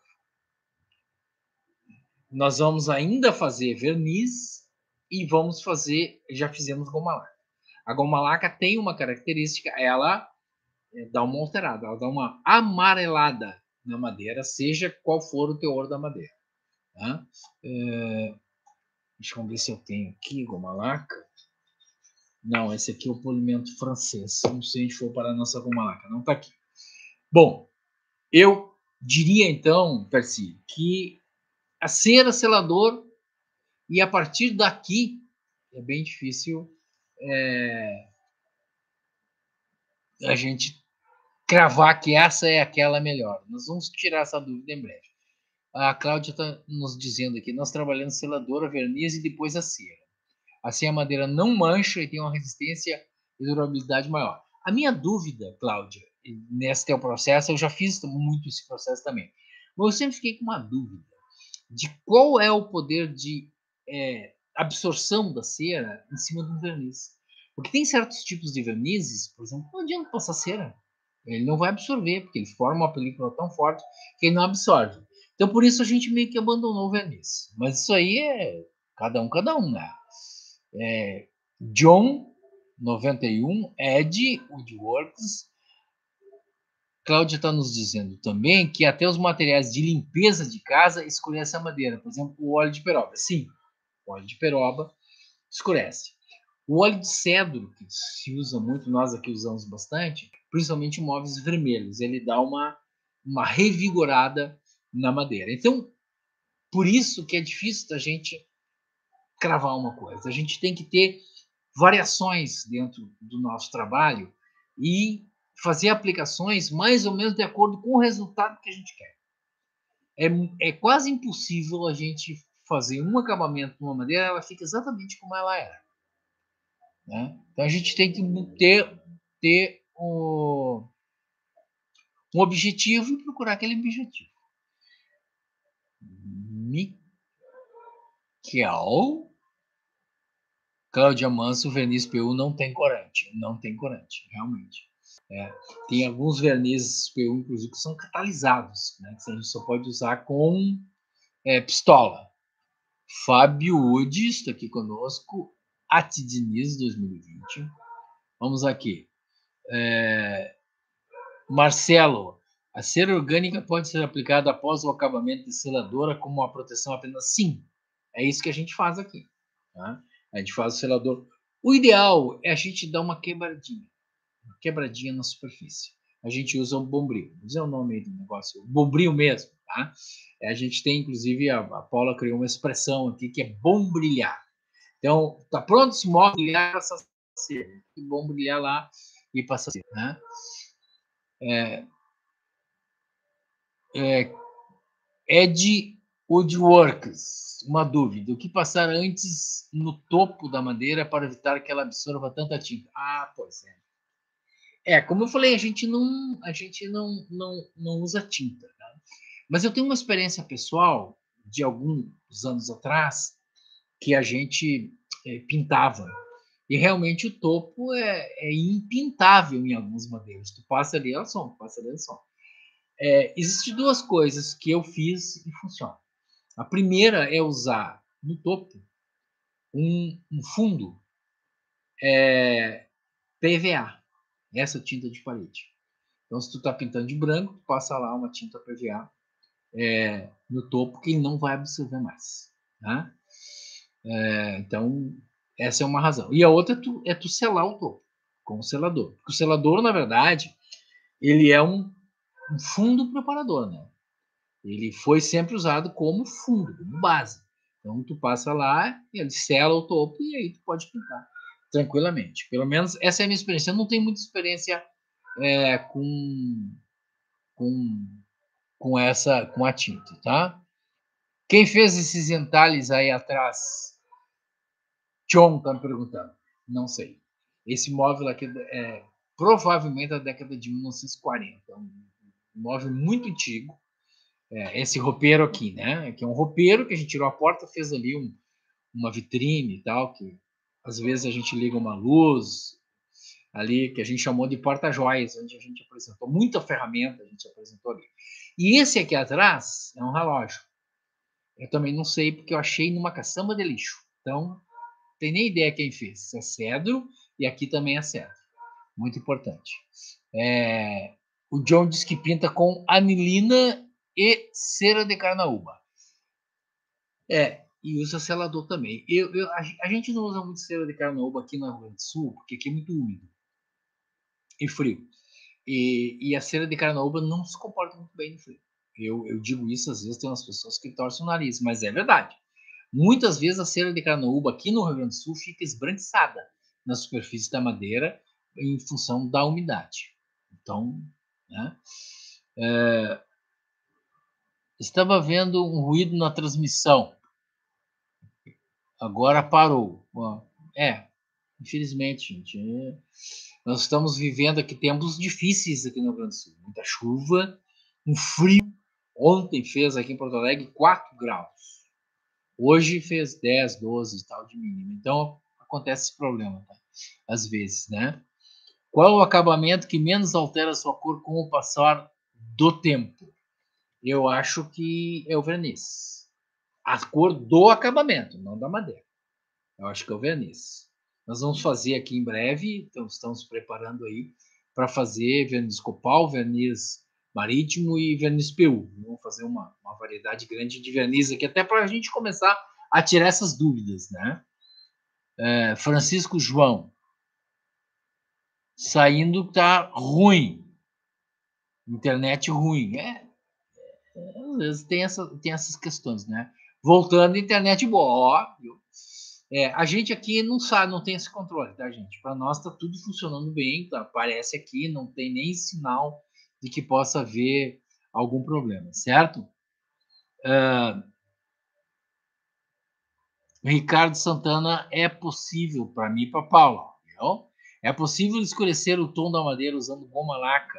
Nós vamos ainda fazer verniz e vamos fazer, já fizemos goma laca. A goma laca tem uma característica, ela dá uma alterada, ela dá uma amarelada na madeira, seja qual for o teor da madeira. Tá? É, deixa eu ver se eu tenho aqui goma laca. Não, esse aqui é o polimento francês. Não sei onde for para a nossa goma laca, não está aqui. Bom, eu diria então, Percy, que a cera selador, e a partir daqui é bem difícil é, a gente cravar que essa é aquela melhor. Nós vamos tirar essa dúvida em breve. A Cláudia está nos dizendo aqui, nós trabalhamos seladora, verniz e depois a cera. Assim a madeira não mancha e tem uma resistência e durabilidade maior. A minha dúvida, Cláudia, nesse teu processo, eu já fiz muito esse processo também, mas eu sempre fiquei com uma dúvida de qual é o poder de é, absorção da cera em cima do verniz. Porque tem certos tipos de vernizes, por exemplo, não adianta passar cera. Ele não vai absorver, porque ele forma uma película tão forte que ele não absorve. Então, por isso, a gente meio que abandonou o verniz. Mas isso aí é cada um, cada um, né? É, John, noventa e um, Ed Woodworks. Cláudia está nos dizendo também que até os materiais de limpeza de casa escurecem a madeira. Por exemplo, o óleo de peroba. Sim, o óleo de peroba escurece. O óleo de cedro, que se usa muito, nós aqui usamos bastante, principalmente em móveis vermelhos. Ele dá uma, uma revigorada na madeira. Então, por isso que é difícil da gente cravar uma coisa. A gente tem que ter variações dentro do nosso trabalho e fazer aplicações mais ou menos de acordo com o resultado que a gente quer. É, é quase impossível a gente fazer um acabamento numa madeira, ela fica exatamente como ela era. Né? Então a gente tem que ter, ter o, um objetivo e procurar aquele objetivo. Miquel, Cláudia Manso, verniz P U não tem corante. Não tem corante, realmente. É, tem alguns vernizes P U, inclusive, que são catalisados, né, que a gente só pode usar com é, pistola. Fábio Udi está aqui conosco. Ati Diniz, dois mil e vinte. Vamos aqui. É, Marcelo, a cera orgânica pode ser aplicada após o acabamento de seladora como uma proteção apenas? Sim, é isso que a gente faz aqui. Tá? A gente faz o selador. O ideal é a gente dar uma quebradinha, uma quebradinha na superfície. A gente usa um bombril. Vou dizer o nome aí do negócio, bombril mesmo. Tá? A gente tem, inclusive, a, a Paula criou uma expressão aqui que é bombrilhar. Então, tá pronto esse móvel, brilhar, passa a ser. Que bom brilhar lá e passar a ser. Né? É, é, Ed Woodworks, uma dúvida. O que passar antes no topo da madeira para evitar que ela absorva tanta tinta? Ah, pois é. É, como eu falei, a gente não, a gente não, não, não usa tinta. Né? Mas eu tenho uma experiência pessoal de alguns anos atrás que a gente é, pintava. E realmente o topo é, é impintável em algumas madeiras. Tu passa ali, é o som, passa ali, é o som. É, existem duas coisas que eu fiz e funcionam. A primeira é usar no topo um, um fundo é, P V A, essa tinta de parede. Então, se tu está pintando de branco, tu passa lá uma tinta P V A é, no topo que ele não vai absorver mais. Tá? É, então, essa é uma razão. E a outra é tu, é tu selar o topo com o selador. Porque o selador, na verdade, ele é um, um fundo preparador, né? Ele foi sempre usado como fundo, como base. Então, tu passa lá, ele sela o topo e aí tu pode pintar tranquilamente. Pelo menos essa é a minha experiência. Eu não tenho muita experiência é, com, com, com essa, com a tinta, tá? Quem fez esses entalhes aí atrás? John tá me perguntando. Não sei. Esse móvel aqui é provavelmente da década de mil novecentos e quarenta. Um móvel muito antigo. É, esse roupeiro aqui, né? Que é um roupeiro que a gente tirou a porta, fez ali um, uma vitrine e tal, que às vezes a gente liga uma luz ali, que a gente chamou de porta-joias, onde a gente apresentou muita ferramenta, a gente apresentou ali. E esse aqui atrás é um relógio. Eu também não sei, porque eu achei numa caçamba de lixo. Então, não tem nem ideia quem fez. É cedro e aqui também é cedro. Muito importante. É, o John diz que pinta com anilina e cera de carnaúba. É, e usa selador também. Eu, eu, a, a gente não usa muito cera de carnaúba aqui no Rio Grande do Sul, porque aqui é muito úmido e frio. E, e a cera de carnaúba não se comporta muito bem no frio. Eu, eu digo isso, às vezes tem umas pessoas que torcem o nariz, mas é verdade. Muitas vezes a cera de carnaúba aqui no Rio Grande do Sul fica esbranquiçada na superfície da madeira em função da umidade. Então, né? É, estava vendo um ruído na transmissão. Agora parou. É, infelizmente, gente. É, nós estamos vivendo aqui tempos difíceis aqui no Rio Grande do Sul. Muita chuva, um frio. Ontem fez aqui em Porto Alegre quatro graus. Hoje fez dez, doze e tal de mínimo. Então acontece esse problema, tá? Às vezes, né? Qual o acabamento que menos altera a sua cor com o passar do tempo? Eu acho que é o verniz. A cor do acabamento, não da madeira. Eu acho que é o verniz. Nós vamos fazer aqui em breve, então estamos preparando aí para fazer verniz copal, verniz marítimo e verniz P U. Vamos fazer uma, uma variedade grande de verniz aqui, até para a gente começar a tirar essas dúvidas, né? É, Francisco João, saindo tá ruim, internet ruim, é, é, às vezes tem, essa, tem essas questões, né? Voltando, internet boa, ó, viu? É, a gente aqui não sabe, não tem esse controle, tá, gente? Para nós está tudo funcionando bem, tá? Aparece aqui, não tem nem sinal de que possa haver algum problema, certo? Uh, Ricardo Santana, é possível, para mim e para Paula, viu? É possível escurecer o tom da madeira usando goma laca.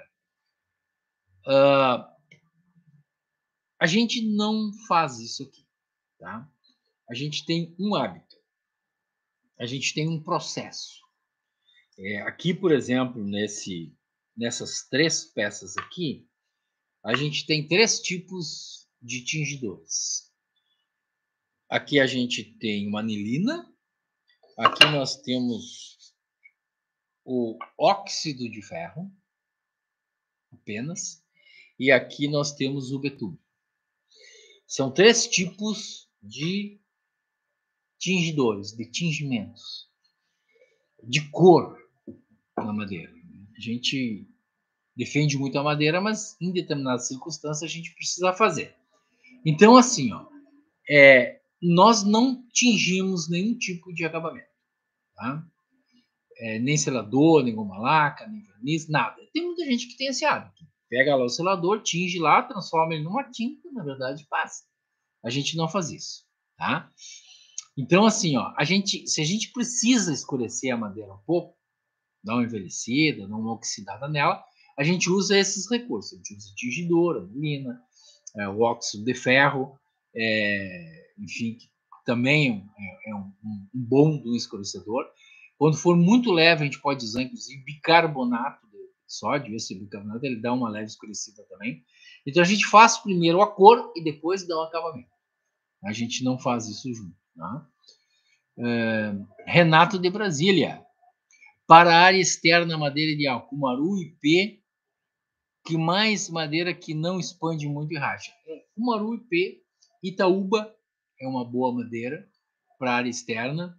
Uh, a gente não faz isso aqui, tá? A gente tem um hábito, a gente tem um processo. É, aqui, por exemplo, nesse, nessas três peças aqui, a gente tem três tipos de tingidores. Aqui a gente tem uma anilina, aqui nós temos o óxido de ferro, apenas, e aqui nós temos o betume. São três tipos de tingidores, de tingimentos, de cor na madeira. A gente defende muito a madeira, mas em determinadas circunstâncias a gente precisa fazer. Então, assim, ó, é, nós não tingimos nenhum tipo de acabamento, tá? É, nem selador, nem goma laca, nem verniz, nada. Tem muita gente que tem esse hábito. Pega lá o selador, tinge lá, transforma ele numa tinta, na verdade, passa. A gente não faz isso, tá? Então, assim, ó, a gente, se a gente precisa escurecer a madeira um pouco, dar uma envelhecida, dar uma oxidada nela, a gente usa esses recursos. A gente usa tingidor, anilina, é, o óxido de ferro, é, enfim, que também é, é um, um, um bom do escurecedor. Quando for muito leve, a gente pode usar, inclusive, bicarbonato de sódio. Esse bicarbonato ele dá uma leve escurecida também. Então, a gente faz primeiro a cor e depois dá o acabamento. A gente não faz isso junto. Tá? É, Renato de Brasília. Para a área externa, madeira ideal, Cumaru, I P Que mais madeira que não expande muito e racha? É, Cumaru I P, Itaúba é uma boa madeira para área externa.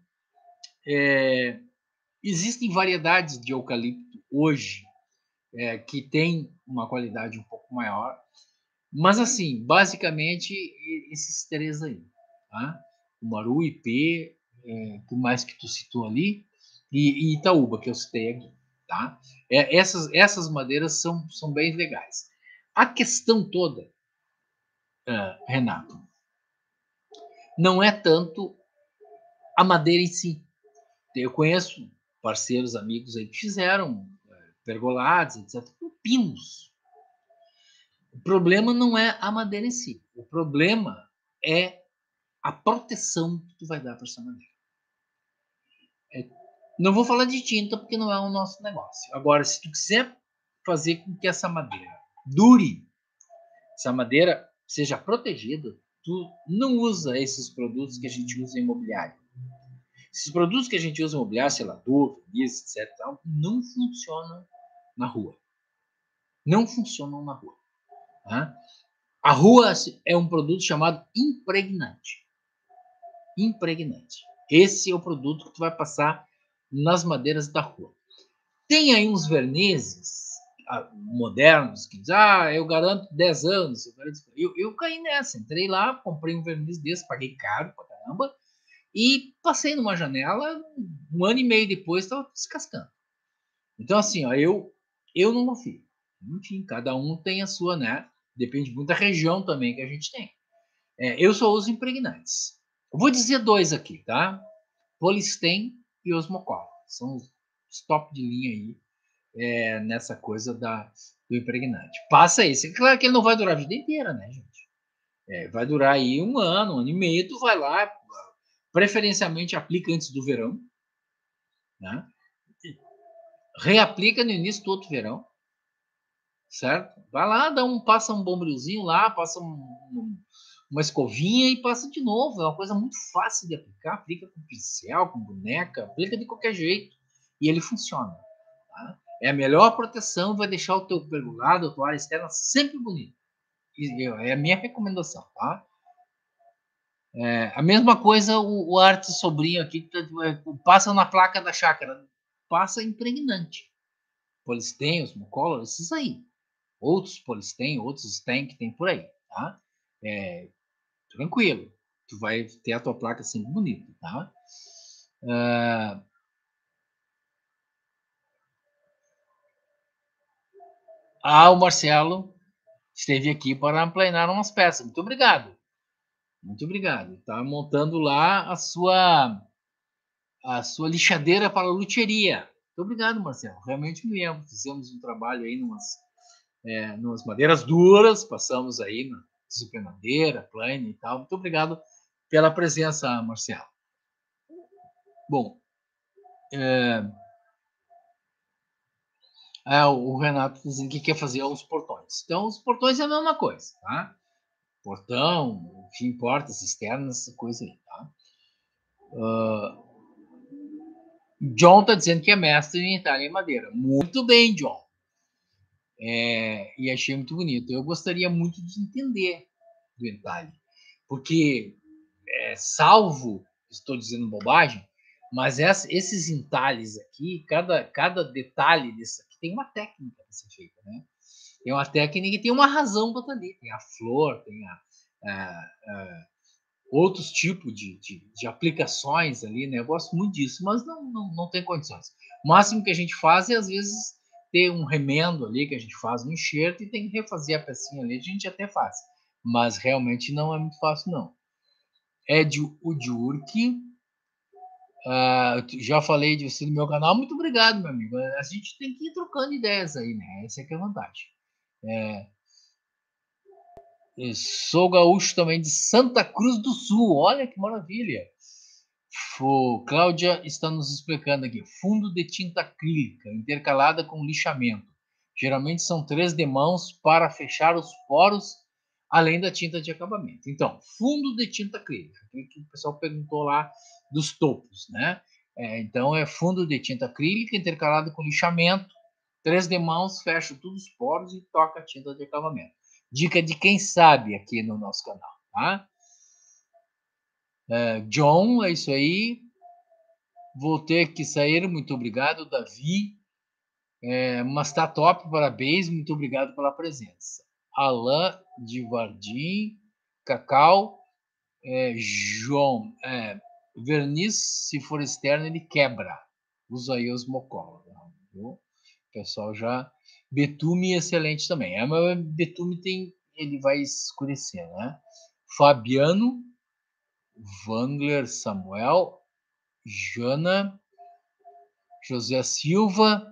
É, existem variedades de eucalipto hoje é, que tem uma qualidade um pouco maior, mas assim, basicamente esses três aí, tá? Cumaru, I P, é, o mais que tu citou ali, e, e Itaúba, que eu citei aqui, tá? É, essas, essas madeiras são, são bem legais. A questão toda, uh, Renato, não é tanto a madeira em si. Eu conheço parceiros, amigos aí que fizeram é, pergolados, etcétera, com pinos. O problema não é a madeira em si. O problema é a proteção que tu vai dar para essa madeira. É, não vou falar de tinta porque não é o nosso negócio. Agora, se tu quiser fazer com que essa madeira dure, essa madeira seja protegida, tu não usa esses produtos que a gente usa em imobiliário. Esses produtos que a gente usa em imobiliário, selador, verniz, etcétera, não funcionam na rua. Não funcionam na rua. Tá? A rua é um produto chamado impregnante. Impregnante. Esse é o produto que tu vai passar nas madeiras da rua. Tem aí uns vernizes modernos que dizem, ah, eu garanto dez anos. Eu, eu caí nessa, entrei lá, comprei um verniz desse, paguei caro pra caramba, e passei numa janela, um ano e meio depois estava descascando. Então, assim, ó, eu, eu não confio. Enfim, cada um tem a sua, né? Depende muito da região também que a gente tem. É, eu só uso impregnantes. Eu vou dizer dois aqui, tá? Polisten e Osmocola. São os top de linha aí é, nessa coisa da, do impregnante. Passa esse. Claro que ele não vai durar a vida inteira, né, gente? É, vai durar aí um ano, um ano e meio. Tu vai lá, preferencialmente aplica antes do verão, né? Reaplica no início do outro verão, certo? Vai lá, dá um, passa um bombrilzinho lá, passa um, um, uma escovinha e passa de novo. É uma coisa muito fácil de aplicar. Aplica com pincel, com boneca, aplica de qualquer jeito e ele funciona. Tá? É a melhor proteção, vai deixar o teu pergolado, a tua área externa sempre bonita. É a minha recomendação, tá? É, a mesma coisa o, o arte sobrinho aqui, passa na placa da chácara, passa impregnante. Polisten, Osmocolor, esses aí. Outros Polisten, outros Sten que tem por aí, tá? É, tranquilo. Tu vai ter a tua placa sempre bonita, tá? Uh, ah, o Marcelo esteve aqui para planear umas peças. Muito obrigado. Muito obrigado. Tá montando lá a sua a sua lixadeira para a luthieria. Muito obrigado, Marcelo. Realmente me lembro. Fizemos um trabalho aí numas, é, numas madeiras duras, passamos aí na desempenadeira, plane e tal. Muito obrigado pela presença, Marcelo. Bom, é, é, o Renato dizendo que quer fazer os portões. Então, os portões é a mesma coisa, tá? Portão, enfim, portas externas, essa coisa aí, tá? Uh, John tá dizendo que é mestre em entalhe em madeira. Muito bem, John. É, e achei muito bonito. Eu gostaria muito de entender do entalhe, porque, é, salvo, estou dizendo bobagem, mas essa, esses entalhes aqui, cada, cada detalhe disso aqui tem uma técnica para ser feita, né? Tem uma técnica e tem uma razão para estar ali. Tem a flor, tem a, a, a outros tipos de, de, de, aplicações ali, né? Eu gosto muito disso, mas não, não, não tem condições. O máximo que a gente faz é, às vezes, ter um remendo ali, que a gente faz no enxerto e tem que refazer a pecinha ali, a gente até faz. Mas realmente não é muito fácil, não. Ed Udjurk, uh, já falei de você no meu canal, muito obrigado, meu amigo. A gente tem que ir trocando ideias aí, né? Essa é que é a vantagem. É, sou gaúcho também de Santa Cruz do Sul. Olha que maravilha. O Cláudia está nos explicando aqui. Fundo de tinta acrílica intercalada com lixamento. Geralmente são três demãos para fechar os poros, além da tinta de acabamento. Então, fundo de tinta acrílica. O pessoal perguntou lá dos topos, né? É, então, é fundo de tinta acrílica intercalado com lixamento Três demãos, fecha todos os poros e toca a tinta de acabamento. Dica de quem sabe aqui no nosso canal, tá? É, John, é isso aí. Vou ter que sair, muito obrigado, Davi. É, mas tá top, parabéns, muito obrigado pela presença. Alain de Vardim, Cacau, é, João, é, verniz, se for externo, ele quebra. Usa aí os mocola. Viu? O pessoal já. Betume excelente também. É, mas betume tem, ele vai escurecer, né? Fabiano, Wangler, Samuel, Jana, José Silva,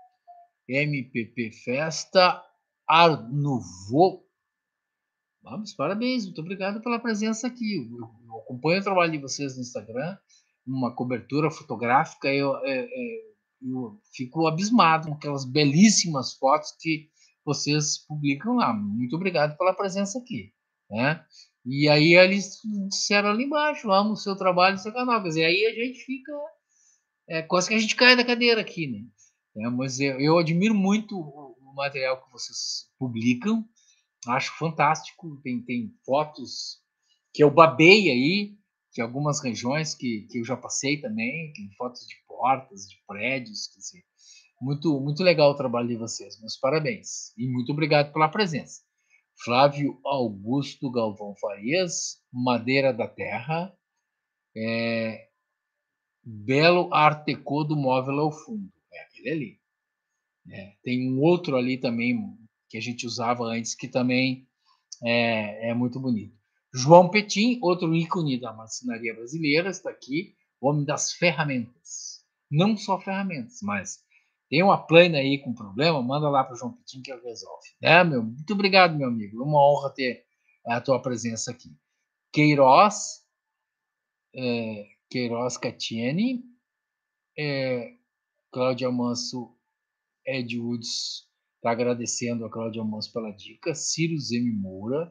M P P Festa, Arnuvô. Vamos, parabéns, muito obrigado pela presença aqui. Eu, eu acompanho o trabalho de vocês no Instagram, uma cobertura fotográfica. Eu, é, é, eu fico abismado com aquelas belíssimas fotos que vocês publicam lá. Muito obrigado pela presença aqui. Né? E aí eles disseram ali embaixo, amo o seu trabalho e o seu canal. Quer dizer, aí a gente fica. É quase que a gente cai da cadeira aqui, né? É, mas eu, eu admiro muito o, o material que vocês publicam. Acho fantástico. Tem, tem fotos que eu babei aí, de algumas regiões que, que eu já passei também. Tem fotos de portas, de prédios. Quer dizer, muito, muito legal o trabalho de vocês. Meus parabéns. E muito obrigado pela presença. Flávio Augusto Galvão Farias, Madeira da Terra. É, Belo Art Deco do móvel ao fundo. É aquele ali. É, tem um outro ali também que a gente usava antes que também é, é muito bonito. João Petim, outro ícone da marcenaria brasileira, está aqui, o homem das ferramentas. Não só ferramentas, mas tem uma plana aí com problema, manda lá para o João Petim que ele resolve. É, meu, muito obrigado, meu amigo. É uma honra ter a tua presença aqui. Queiroz, é, Queiroz Catiene, é, Cláudia Manso, Ed Woods está agradecendo a Cláudia Manso pela dica. Ciro Zemi Moura,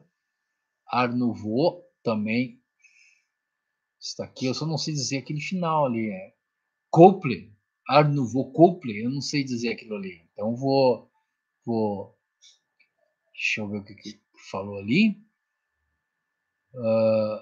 Arnuvô também está aqui. Eu só não sei dizer aquele final ali. É Copley, Arnuvô Copley, eu não sei dizer aquilo ali. Então vou, vou. Deixa eu ver o que, que falou ali. Uh,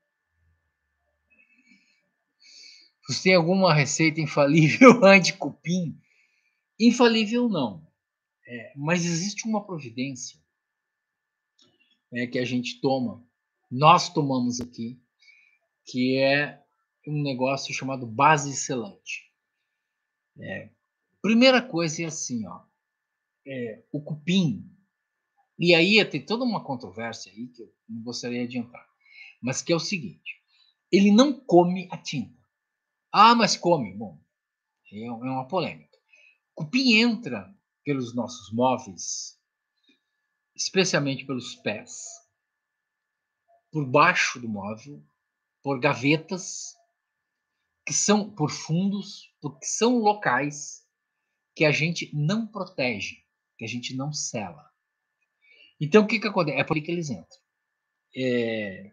você tem alguma receita infalível anti-cupim? Infalível não. É, mas existe uma providência é, que a gente toma, nós tomamos aqui, que é um negócio chamado base selante. É, primeira coisa é assim, ó, é, o cupim, e aí ia ter toda uma controvérsia aí que eu não gostaria de entrar, mas que é o seguinte, ele não come a tinta. Ah, mas come. Bom, é uma polêmica. O cupim entra pelos nossos móveis, especialmente pelos pés, por baixo do móvel, por gavetas, que são por fundos, porque são locais que a gente não protege, que a gente não sela. Então, o que, que acontece? É por aí que eles entram. É...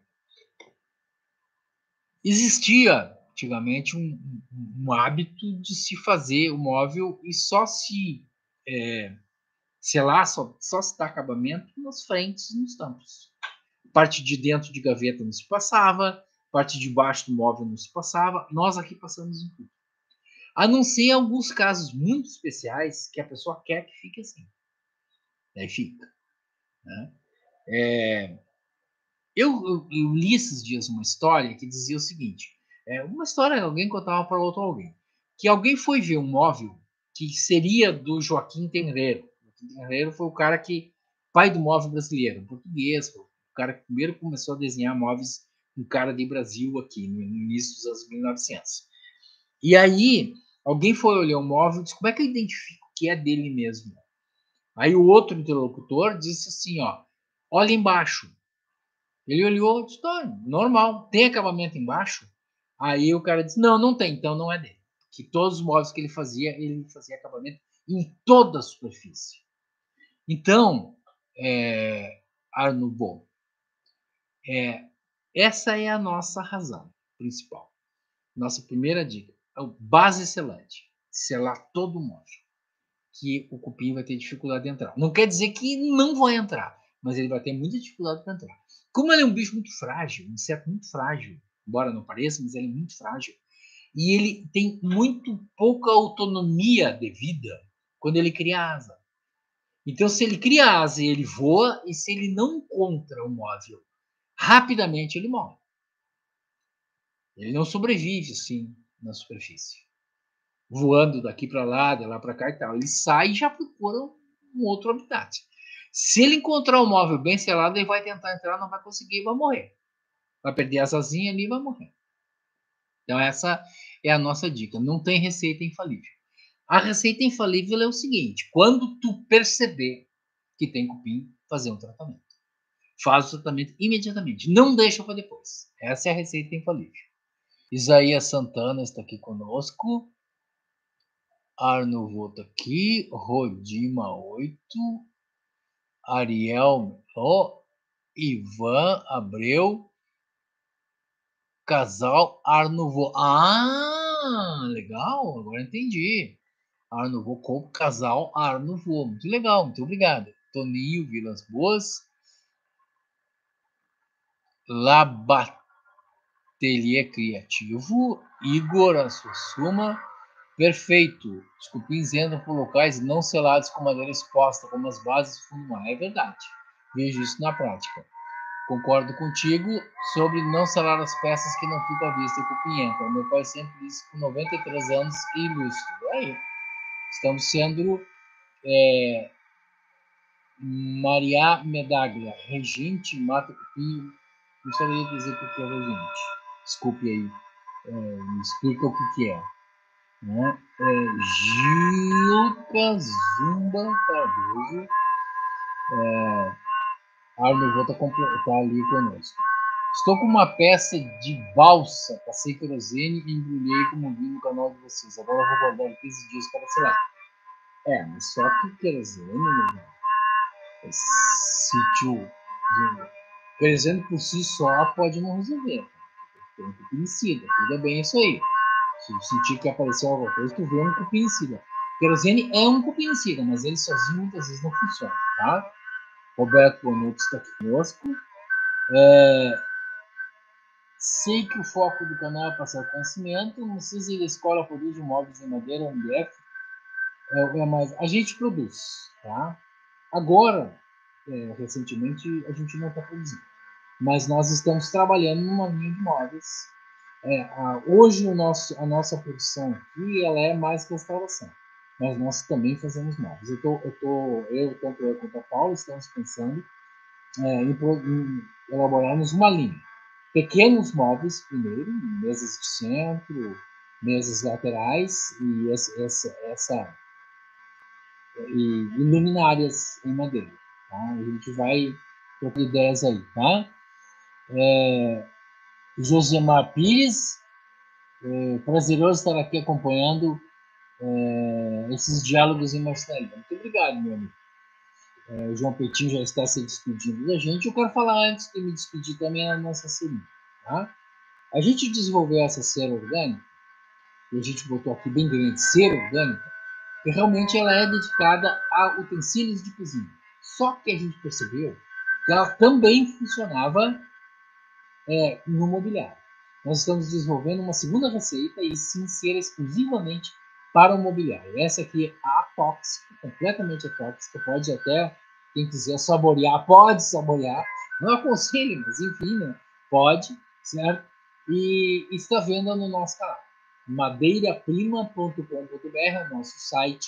Existia, antigamente, um, um, um, hábito de se fazer o móvel e só se é, selar, só, só se dar acabamento nas frentes e nos tampos. Parte de dentro de gaveta não se passava, parte de baixo do móvel não se passava. Nós aqui passamos em tudo. A não ser alguns casos muito especiais que a pessoa quer que fique assim. Aí fica. Né? É, eu, eu, eu, li esses dias uma história que dizia o seguinte: é, uma história que alguém contava para outro alguém. Que alguém foi ver um móvel que seria do Joaquim Tenreiro. Joaquim Tenreiro foi o cara que, pai do móvel brasileiro, um português, foi o cara que primeiro começou a desenhar móveis, um cara de Brasil aqui, no início dos anos mil e novecentos. E aí, alguém foi olhar o móvel e disse: como é que eu identifico que é dele mesmo? Aí o outro interlocutor disse assim: ó, olha embaixo. Ele olhou e disse: tá, normal, tem acabamento embaixo? Aí o cara disse: não, não tem, então não é dele. Que todos os móveis que ele fazia, ele fazia acabamento em toda a superfície. Então, é, Arnubon, é, essa é a nossa razão principal. Nossa primeira dica é o base selante, selar todo o móvel. que o cupim vai ter dificuldade de entrar. Não quer dizer que não vai entrar, mas ele vai ter muita dificuldade para entrar. Como ele é um bicho muito frágil, um inseto muito frágil, embora não pareça, mas ele é muito frágil, e ele tem muito pouca autonomia de vida quando ele cria asa. Então, se ele cria asa e ele voa, e se ele não encontra o móvel, rapidamente ele morre. Ele não sobrevive assim na superfície, voando daqui para lá, de lá para cá e tal. Ele sai e já procura um outro habitat. Se ele encontrar um móvel bem selado, ele vai tentar entrar, não vai conseguir e vai morrer. Vai perder as asinhas ali e vai morrer. Então essa é a nossa dica. Não tem receita infalível. A receita infalível é o seguinte: quando tu perceber que tem cupim, fazer um tratamento. Faz o tratamento imediatamente. Não deixa para depois. Essa é a receita infalível. Isaías Santana está aqui conosco. Arnovo está aqui. Rodima oito. Ariel. Oh, Ivan Abreu. Casal Arnovo. Ah, legal. Agora entendi. Arnovo com casal Arnovo. Muito legal. Muito obrigado. Toninho Vilas Boas. Labatelier Criativo. Igor Assussuma. Perfeito. Os cupins entram por locais não selados com madeira exposta, como as bases do fundo do mar. É verdade. Vejo isso na prática. Concordo contigo sobre não selar as peças que não ficam à vista e cupim entra. Meu pai sempre disse com noventa e três anos e lúcido. Aí, estamos sendo é, Maria Medaglia, regente, mata cupim. Gostaria de dizer o que é regente. Desculpe aí. É, me explica o que, que é. Né? É, Gilca Zumba Cardoso. É, Arnold está tá ali conosco. Estou com uma peça de balsa, passei querosene e embrulhei como vi no canal de vocês. Agora eu vou guardar quinze dias para selar. É, mas só que querosene, meu é sítio. Querosene por si só pode não resolver. Tem um cupinicida, cuida bem isso aí. Se sentir que apareceu alguma coisa, tu vê um cupinicida. Querosene é um cupinicida, mas ele sozinho muitas vezes não funciona, tá? Roberto Bonucci está aqui conosco. É, sei que o foco do canal é passar conhecimento, não precisa ir à escola produz móveis em madeira, M D F, é, é mais, a gente produz, tá? Agora, é, recentemente, a gente não está produzindo, mas nós estamos trabalhando numa linha de móveis. É, a, hoje o nosso, a nossa produção aqui ela é mais restauração, mas nós também fazemos móveis. Eu, tô, eu, tô, eu tanto eu quanto a Paula, estamos pensando é, em, em elaborarmos uma linha. Pequenos móveis primeiro, mesas de centro, mesas laterais e essa, essa, essa e, e luminárias em madeira. Tá? A gente vai ter ideias aí, tá? É, Josemar Pires, é prazeroso estar aqui acompanhando é, esses diálogos em marcenaria. Muito obrigado, meu amigo. É, o João Petinho já está se despedindo da gente. Eu quero falar antes de me despedir também a nossa cerinha. Tá? A gente desenvolveu essa cera orgânica, e a gente botou aqui bem grande, cera orgânica, que realmente ela é dedicada a utensílios de cozinha. Só que a gente percebeu que ela também funcionava é, no mobiliário. Nós estamos desenvolvendo uma segunda receita e sim cera exclusivamente para o mobiliário. Essa aqui é atóxica, completamente atóxica, pode até, quem quiser saborear, pode saborear. Não aconselho, mas enfim, né? Pode, certo? E está vendo no nosso canal. madeiraprima ponto com ponto br é o nosso site.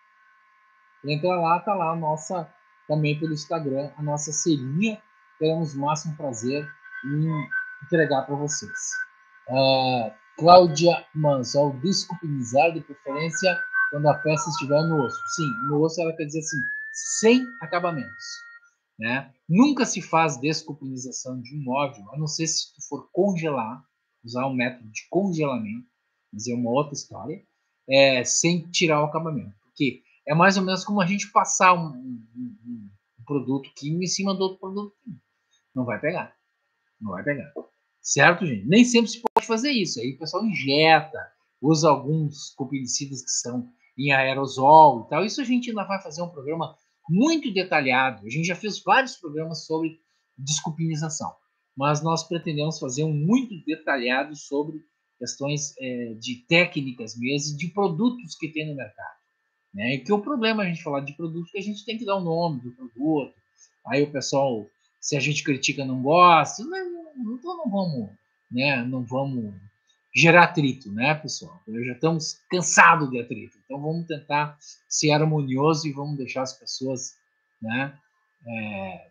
Entra lá, tá lá a nossa, também pelo Instagram, a nossa cerinha. Teremos o máximo prazer em entregar para vocês. Uh, Cláudia Mansol, descupinizar de preferência quando a peça estiver no osso. Sim, no osso ela quer dizer assim, sem acabamentos. Né? Nunca se faz descupinização de um móvel, a não ser se tu for congelar, usar um método de congelamento, mas é uma outra história, é, sem tirar o acabamento. Porque é mais ou menos como a gente passar um, um, um, um produto químico em cima do outro produto químico. Não vai pegar. Não vai pegar. Certo, gente? Nem sempre se pode fazer isso. Aí o pessoal injeta, usa alguns cupinicidas que são em aerosol e tal. Isso a gente ainda vai fazer um programa muito detalhado. A gente já fez vários programas sobre desculpinização, mas nós pretendemos fazer um muito detalhado sobre questões é, de técnicas mesmo, de produtos que tem no mercado. Né? E que o problema é a gente falar de produto, que a gente tem que dar o nome do produto. Aí o pessoal, se a gente critica, não gosta. Não, então não vamos, né? Não vamos gerar atrito, né, pessoal? Já estamos cansados de atrito. Então vamos tentar ser harmonioso e vamos deixar as pessoas, né? É,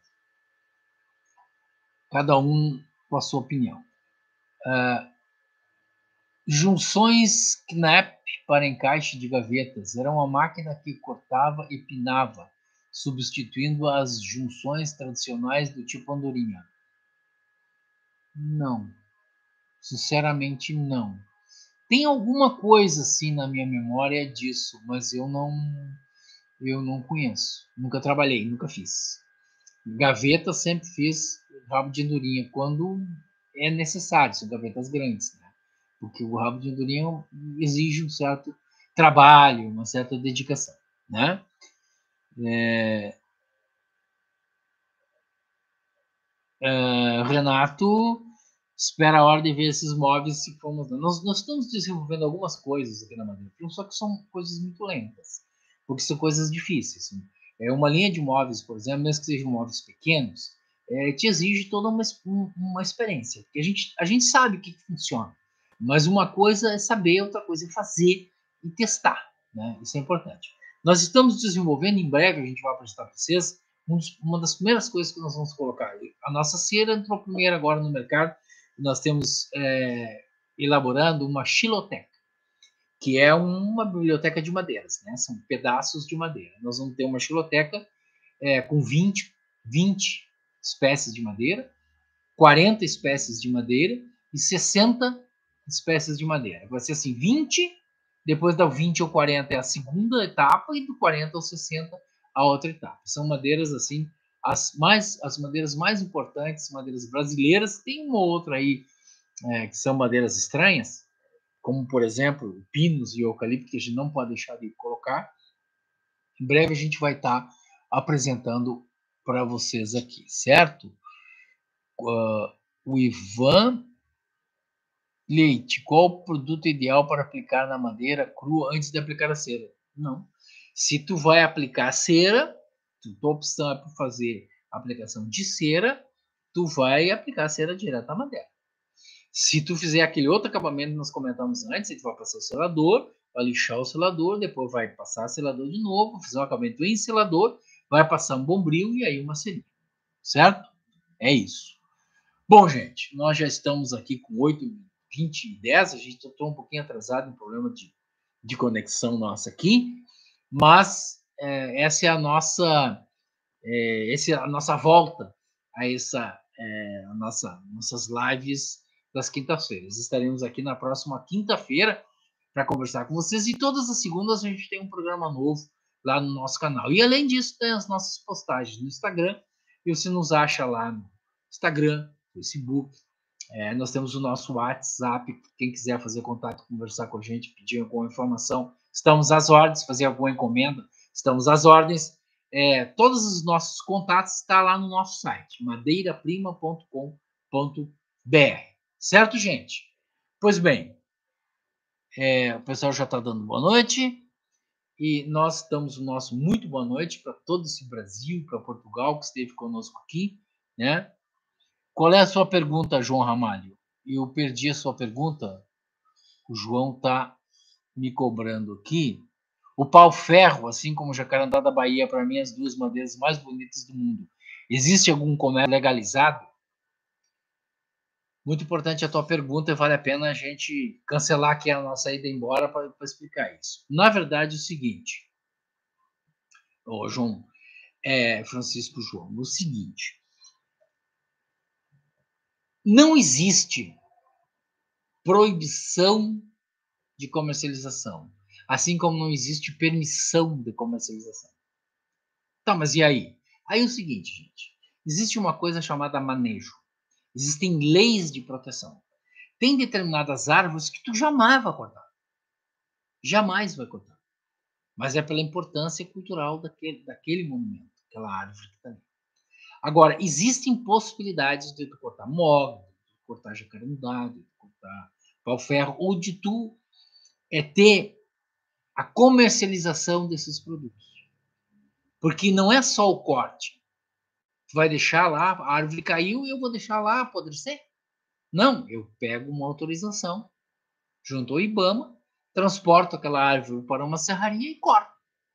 cada um com a sua opinião. Uh, junções Knapp para encaixe de gavetas. Era uma máquina que cortava e pinava, substituindo as junções tradicionais do tipo andorinha. Não. Sinceramente, não. Tem alguma coisa assim na minha memória disso, mas eu não eu não conheço. Nunca trabalhei, nunca fiz. Gaveta sempre fiz rabo de andorinha quando é necessário, são gavetas grandes, né? Porque o rabo de andorinha exige um certo trabalho, uma certa dedicação, né? É, é, Renato espera a hora de ver esses móveis se formos. Nós, nós estamos desenvolvendo algumas coisas aqui na Madeira, só que são coisas muito lentas, porque são coisas difíceis. Assim. É uma linha de móveis, por exemplo, mesmo que sejam móveis pequenos, é, te exige toda uma, uma experiência. Porque a gente, a gente sabe o que, que funciona, mas uma coisa é saber, outra coisa é fazer e testar. Né? Isso é importante. Nós estamos desenvolvendo, em breve a gente vai apresentar para vocês, um dos, uma das primeiras coisas que nós vamos colocar. A nossa cera entrou primeiro agora no mercado, nós temos é, elaborando uma xiloteca, que é uma biblioteca de madeiras, né? São pedaços de madeira. Nós vamos ter uma xiloteca é, com vinte, vinte espécies de madeira, quarenta espécies de madeira e sessenta espécies de madeira. Vai ser assim, vinte, depois da vinte ou quarenta é a segunda etapa e do quarenta ao sessenta a outra etapa. São madeiras assim, as mais as madeiras mais importantes, madeiras brasileiras, tem uma ou outra aí é, que são madeiras estranhas, como por exemplo pinos e eucalipto, que a gente não pode deixar de colocar. Em breve a gente vai estar tá apresentando para vocês aqui, certo? Uh, o Ivan Leite, qual o produto ideal para aplicar na madeira crua antes de aplicar a cera? Não. Se tu vai aplicar cera, tua opção é por fazer a aplicação de cera, tu vai aplicar a cera direto na madeira. Se tu fizer aquele outro acabamento que nós comentamos antes, tu vai passar o selador, vai lixar o selador, depois vai passar o selador de novo, fazer um acabamento em selador, vai passar um bombril e aí uma cerinha. Certo? É isso. Bom, gente, nós já estamos aqui com oito, vinte e dez, a gente está um pouquinho atrasado em problema de, de conexão nossa aqui, mas é, essa é a nossa, é, essa é a nossa volta a essa, é, a nossa, nossas lives das quintas-feiras. Estaremos aqui na próxima quinta-feira para conversar com vocês e todas as segundas a gente tem um programa novo lá no nosso canal. E além disso, tem as nossas postagens no Instagram, e você nos acha lá no Instagram, Facebook. É, nós temos o nosso WhatsApp. Quem quiser fazer contato, conversar com a gente, pedir alguma informação, estamos às ordens. Fazer alguma encomenda, estamos às ordens. É, todos os nossos contatos estão lá no nosso site, madeira prima ponto com ponto br. Certo, gente? Pois bem, é, o pessoal já está dando boa noite. E nós damos o nosso muito boa noite para todo esse Brasil, para Portugal, que esteve conosco aqui, né? Qual é a sua pergunta, João Ramalho? Eu perdi a sua pergunta. O João está me cobrando aqui. O pau-ferro, assim como o jacarandá da Bahia, para mim, as duas madeiras mais bonitas do mundo. Existe algum comércio legalizado? Muito importante a tua pergunta e vale a pena a gente cancelar aqui a nossa ida embora para explicar isso. Na verdade, é o seguinte, ô João, é, Francisco João, o seguinte, não existe proibição de comercialização, assim como não existe permissão de comercialização. Tá, mas e aí? Aí é o seguinte, gente, existe uma coisa chamada manejo, existem leis de proteção. Tem determinadas árvores que tu jamais vai cortar, jamais vai cortar. mas é pela importância cultural daquele, daquele monumento, aquela árvore que está ali. Agora, existem possibilidades de tu cortar mogno, de tu cortar jacarandá, de tu cortar pau-ferro, ou de tu é, ter a comercialização desses produtos. Porque não é só o corte. Tu vai deixar lá, a árvore caiu e eu vou deixar lá apodrecer? Não, eu pego uma autorização junto ao IBAMA, transporto aquela árvore para uma serraria e corto.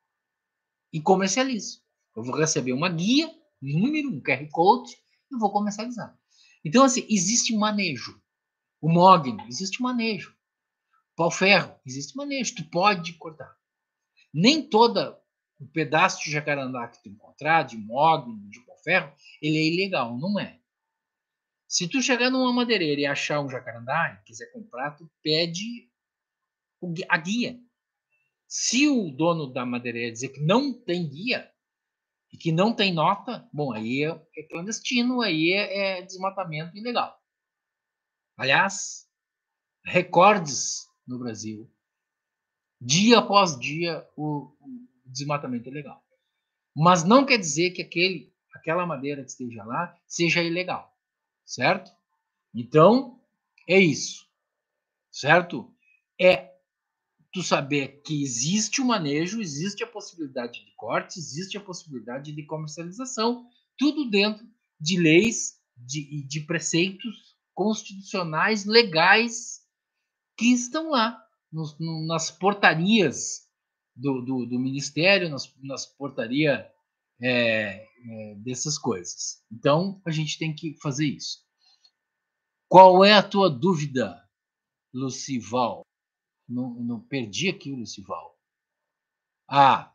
E comercializo. Eu vou receber uma guia, um número, um Q R Code e vou comercializar. Então, assim, existe manejo. O mogno, existe manejo. Pau-ferro, existe manejo. Tu pode cortar. Nem toda o pedaço de jacarandá que tu encontrar, de mogno, de pau-ferro, ele é ilegal, não é. Se tu chegar numa madeireira e achar um jacarandá e quiser comprar, tu pede a guia. Se o dono da madeireira dizer que não tem guia e que não tem nota, bom, aí é, é clandestino, aí é, é desmatamento ilegal. Aliás, recordes no Brasil, dia após dia, o, o desmatamento ilegal. Mas não quer dizer que aquele, aquela madeira que esteja lá seja ilegal, certo? Então, é isso, certo? É tu saber que existe o manejo, existe a possibilidade de corte, existe a possibilidade de comercialização, tudo dentro de leis e de, de preceitos constitucionais legais que estão lá nos, no, nas portarias do, do, do Ministério, nas, nas portarias é, é, dessas coisas. Então, a gente tem que fazer isso. Qual é a tua dúvida, Lucival? Não, não perdi aqui o Lucival. Ah,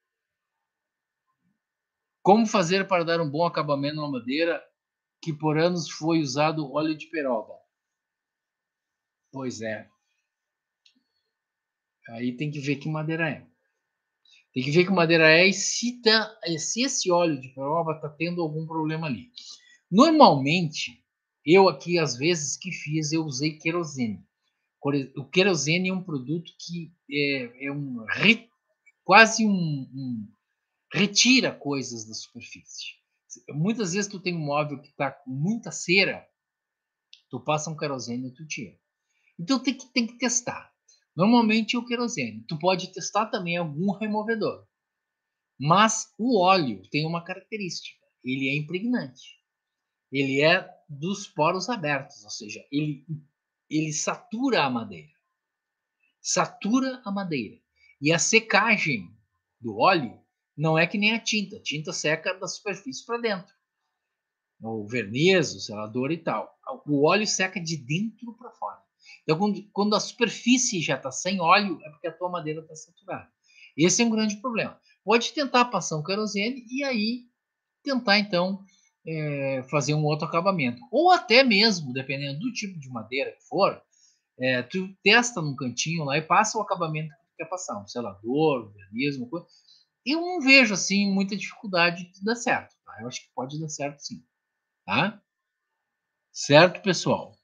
como fazer para dar um bom acabamento na madeira que por anos foi usado óleo de peroba? Pois é. Aí tem que ver que madeira é. Tem que ver que madeira é e se, tá, se esse óleo de peroba está tendo algum problema ali. Normalmente, eu aqui, às vezes que fiz, eu usei querosene. O querosene é um produto que é, é um quase um, um retira coisas da superfície. Muitas vezes tu tem um móvel que está com muita cera, tu passa um querosene e tu tira. Então tem que, tem que testar. Normalmente é o querosene. Tu pode testar também algum removedor. Mas o óleo tem uma característica. Ele é impregnante. Ele é dos poros abertos, ou seja, ele, ele satura a madeira. Satura a madeira. E a secagem do óleo não é que nem a tinta. A tinta seca da superfície para dentro. O verniz, o selador e tal. O óleo seca de dentro para fora. Então, quando, quando a superfície já está sem óleo, é porque a tua madeira está saturada. Esse é um grande problema. Pode tentar passar um querosene e aí tentar, então, é, fazer um outro acabamento. Ou até mesmo, dependendo do tipo de madeira que for, é, tu testa num cantinho lá e passa o acabamento que tu quer passar. Um selador, um verniz, uma coisa. Eu não vejo, assim, muita dificuldade de dar certo. Tá? Eu acho que pode dar certo, sim. Tá? Certo, pessoal?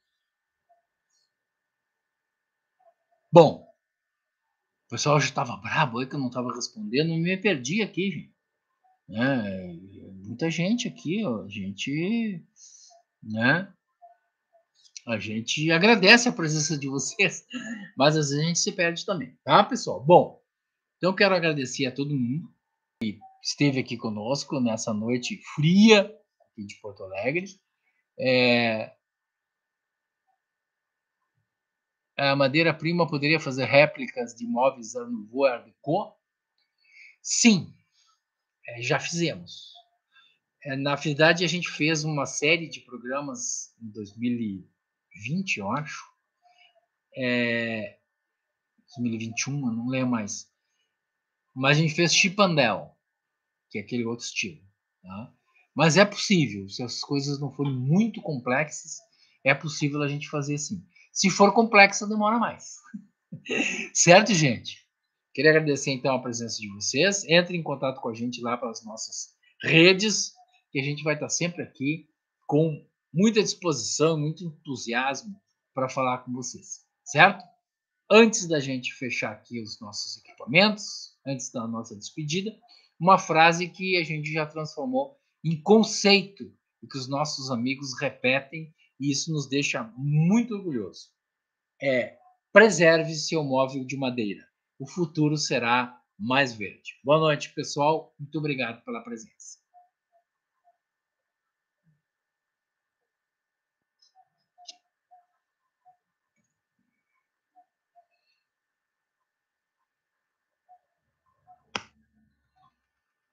Bom, o pessoal já estava brabo aí que eu não estava respondendo, me perdi aqui, gente. É, muita gente aqui, ó, a gente, né? A gente agradece a presença de vocês, mas às vezes a gente se perde também, tá, pessoal? Bom, então eu quero agradecer a todo mundo que esteve aqui conosco nessa noite fria aqui de Porto Alegre. É, a madeira-prima poderia fazer réplicas de móveis Art Nouveau e Art Deco? Sim, é, já fizemos. É, na verdade, a gente fez uma série de programas em dois mil e vinte, eu acho. É, dois mil e vinte e um, eu não lembro mais. Mas a gente fez Chipandel, que é aquele outro estilo. Tá? Mas é possível, se as coisas não forem muito complexas, é possível a gente fazer assim. Se for complexa, demora mais. Certo, gente? Queria agradecer então a presença de vocês. Entre em contato com a gente lá pelas nossas redes, que a gente vai estar sempre aqui com muita disposição, muito entusiasmo para falar com vocês. Certo? antes da gente fechar aqui os nossos equipamentos, antes da nossa despedida, uma frase que a gente já transformou em conceito e que os nossos amigos repetem, e isso nos deixa muito orgulhoso. É: preserve seu móvel de madeira. O futuro será mais verde. Boa noite, pessoal. Muito obrigado pela presença.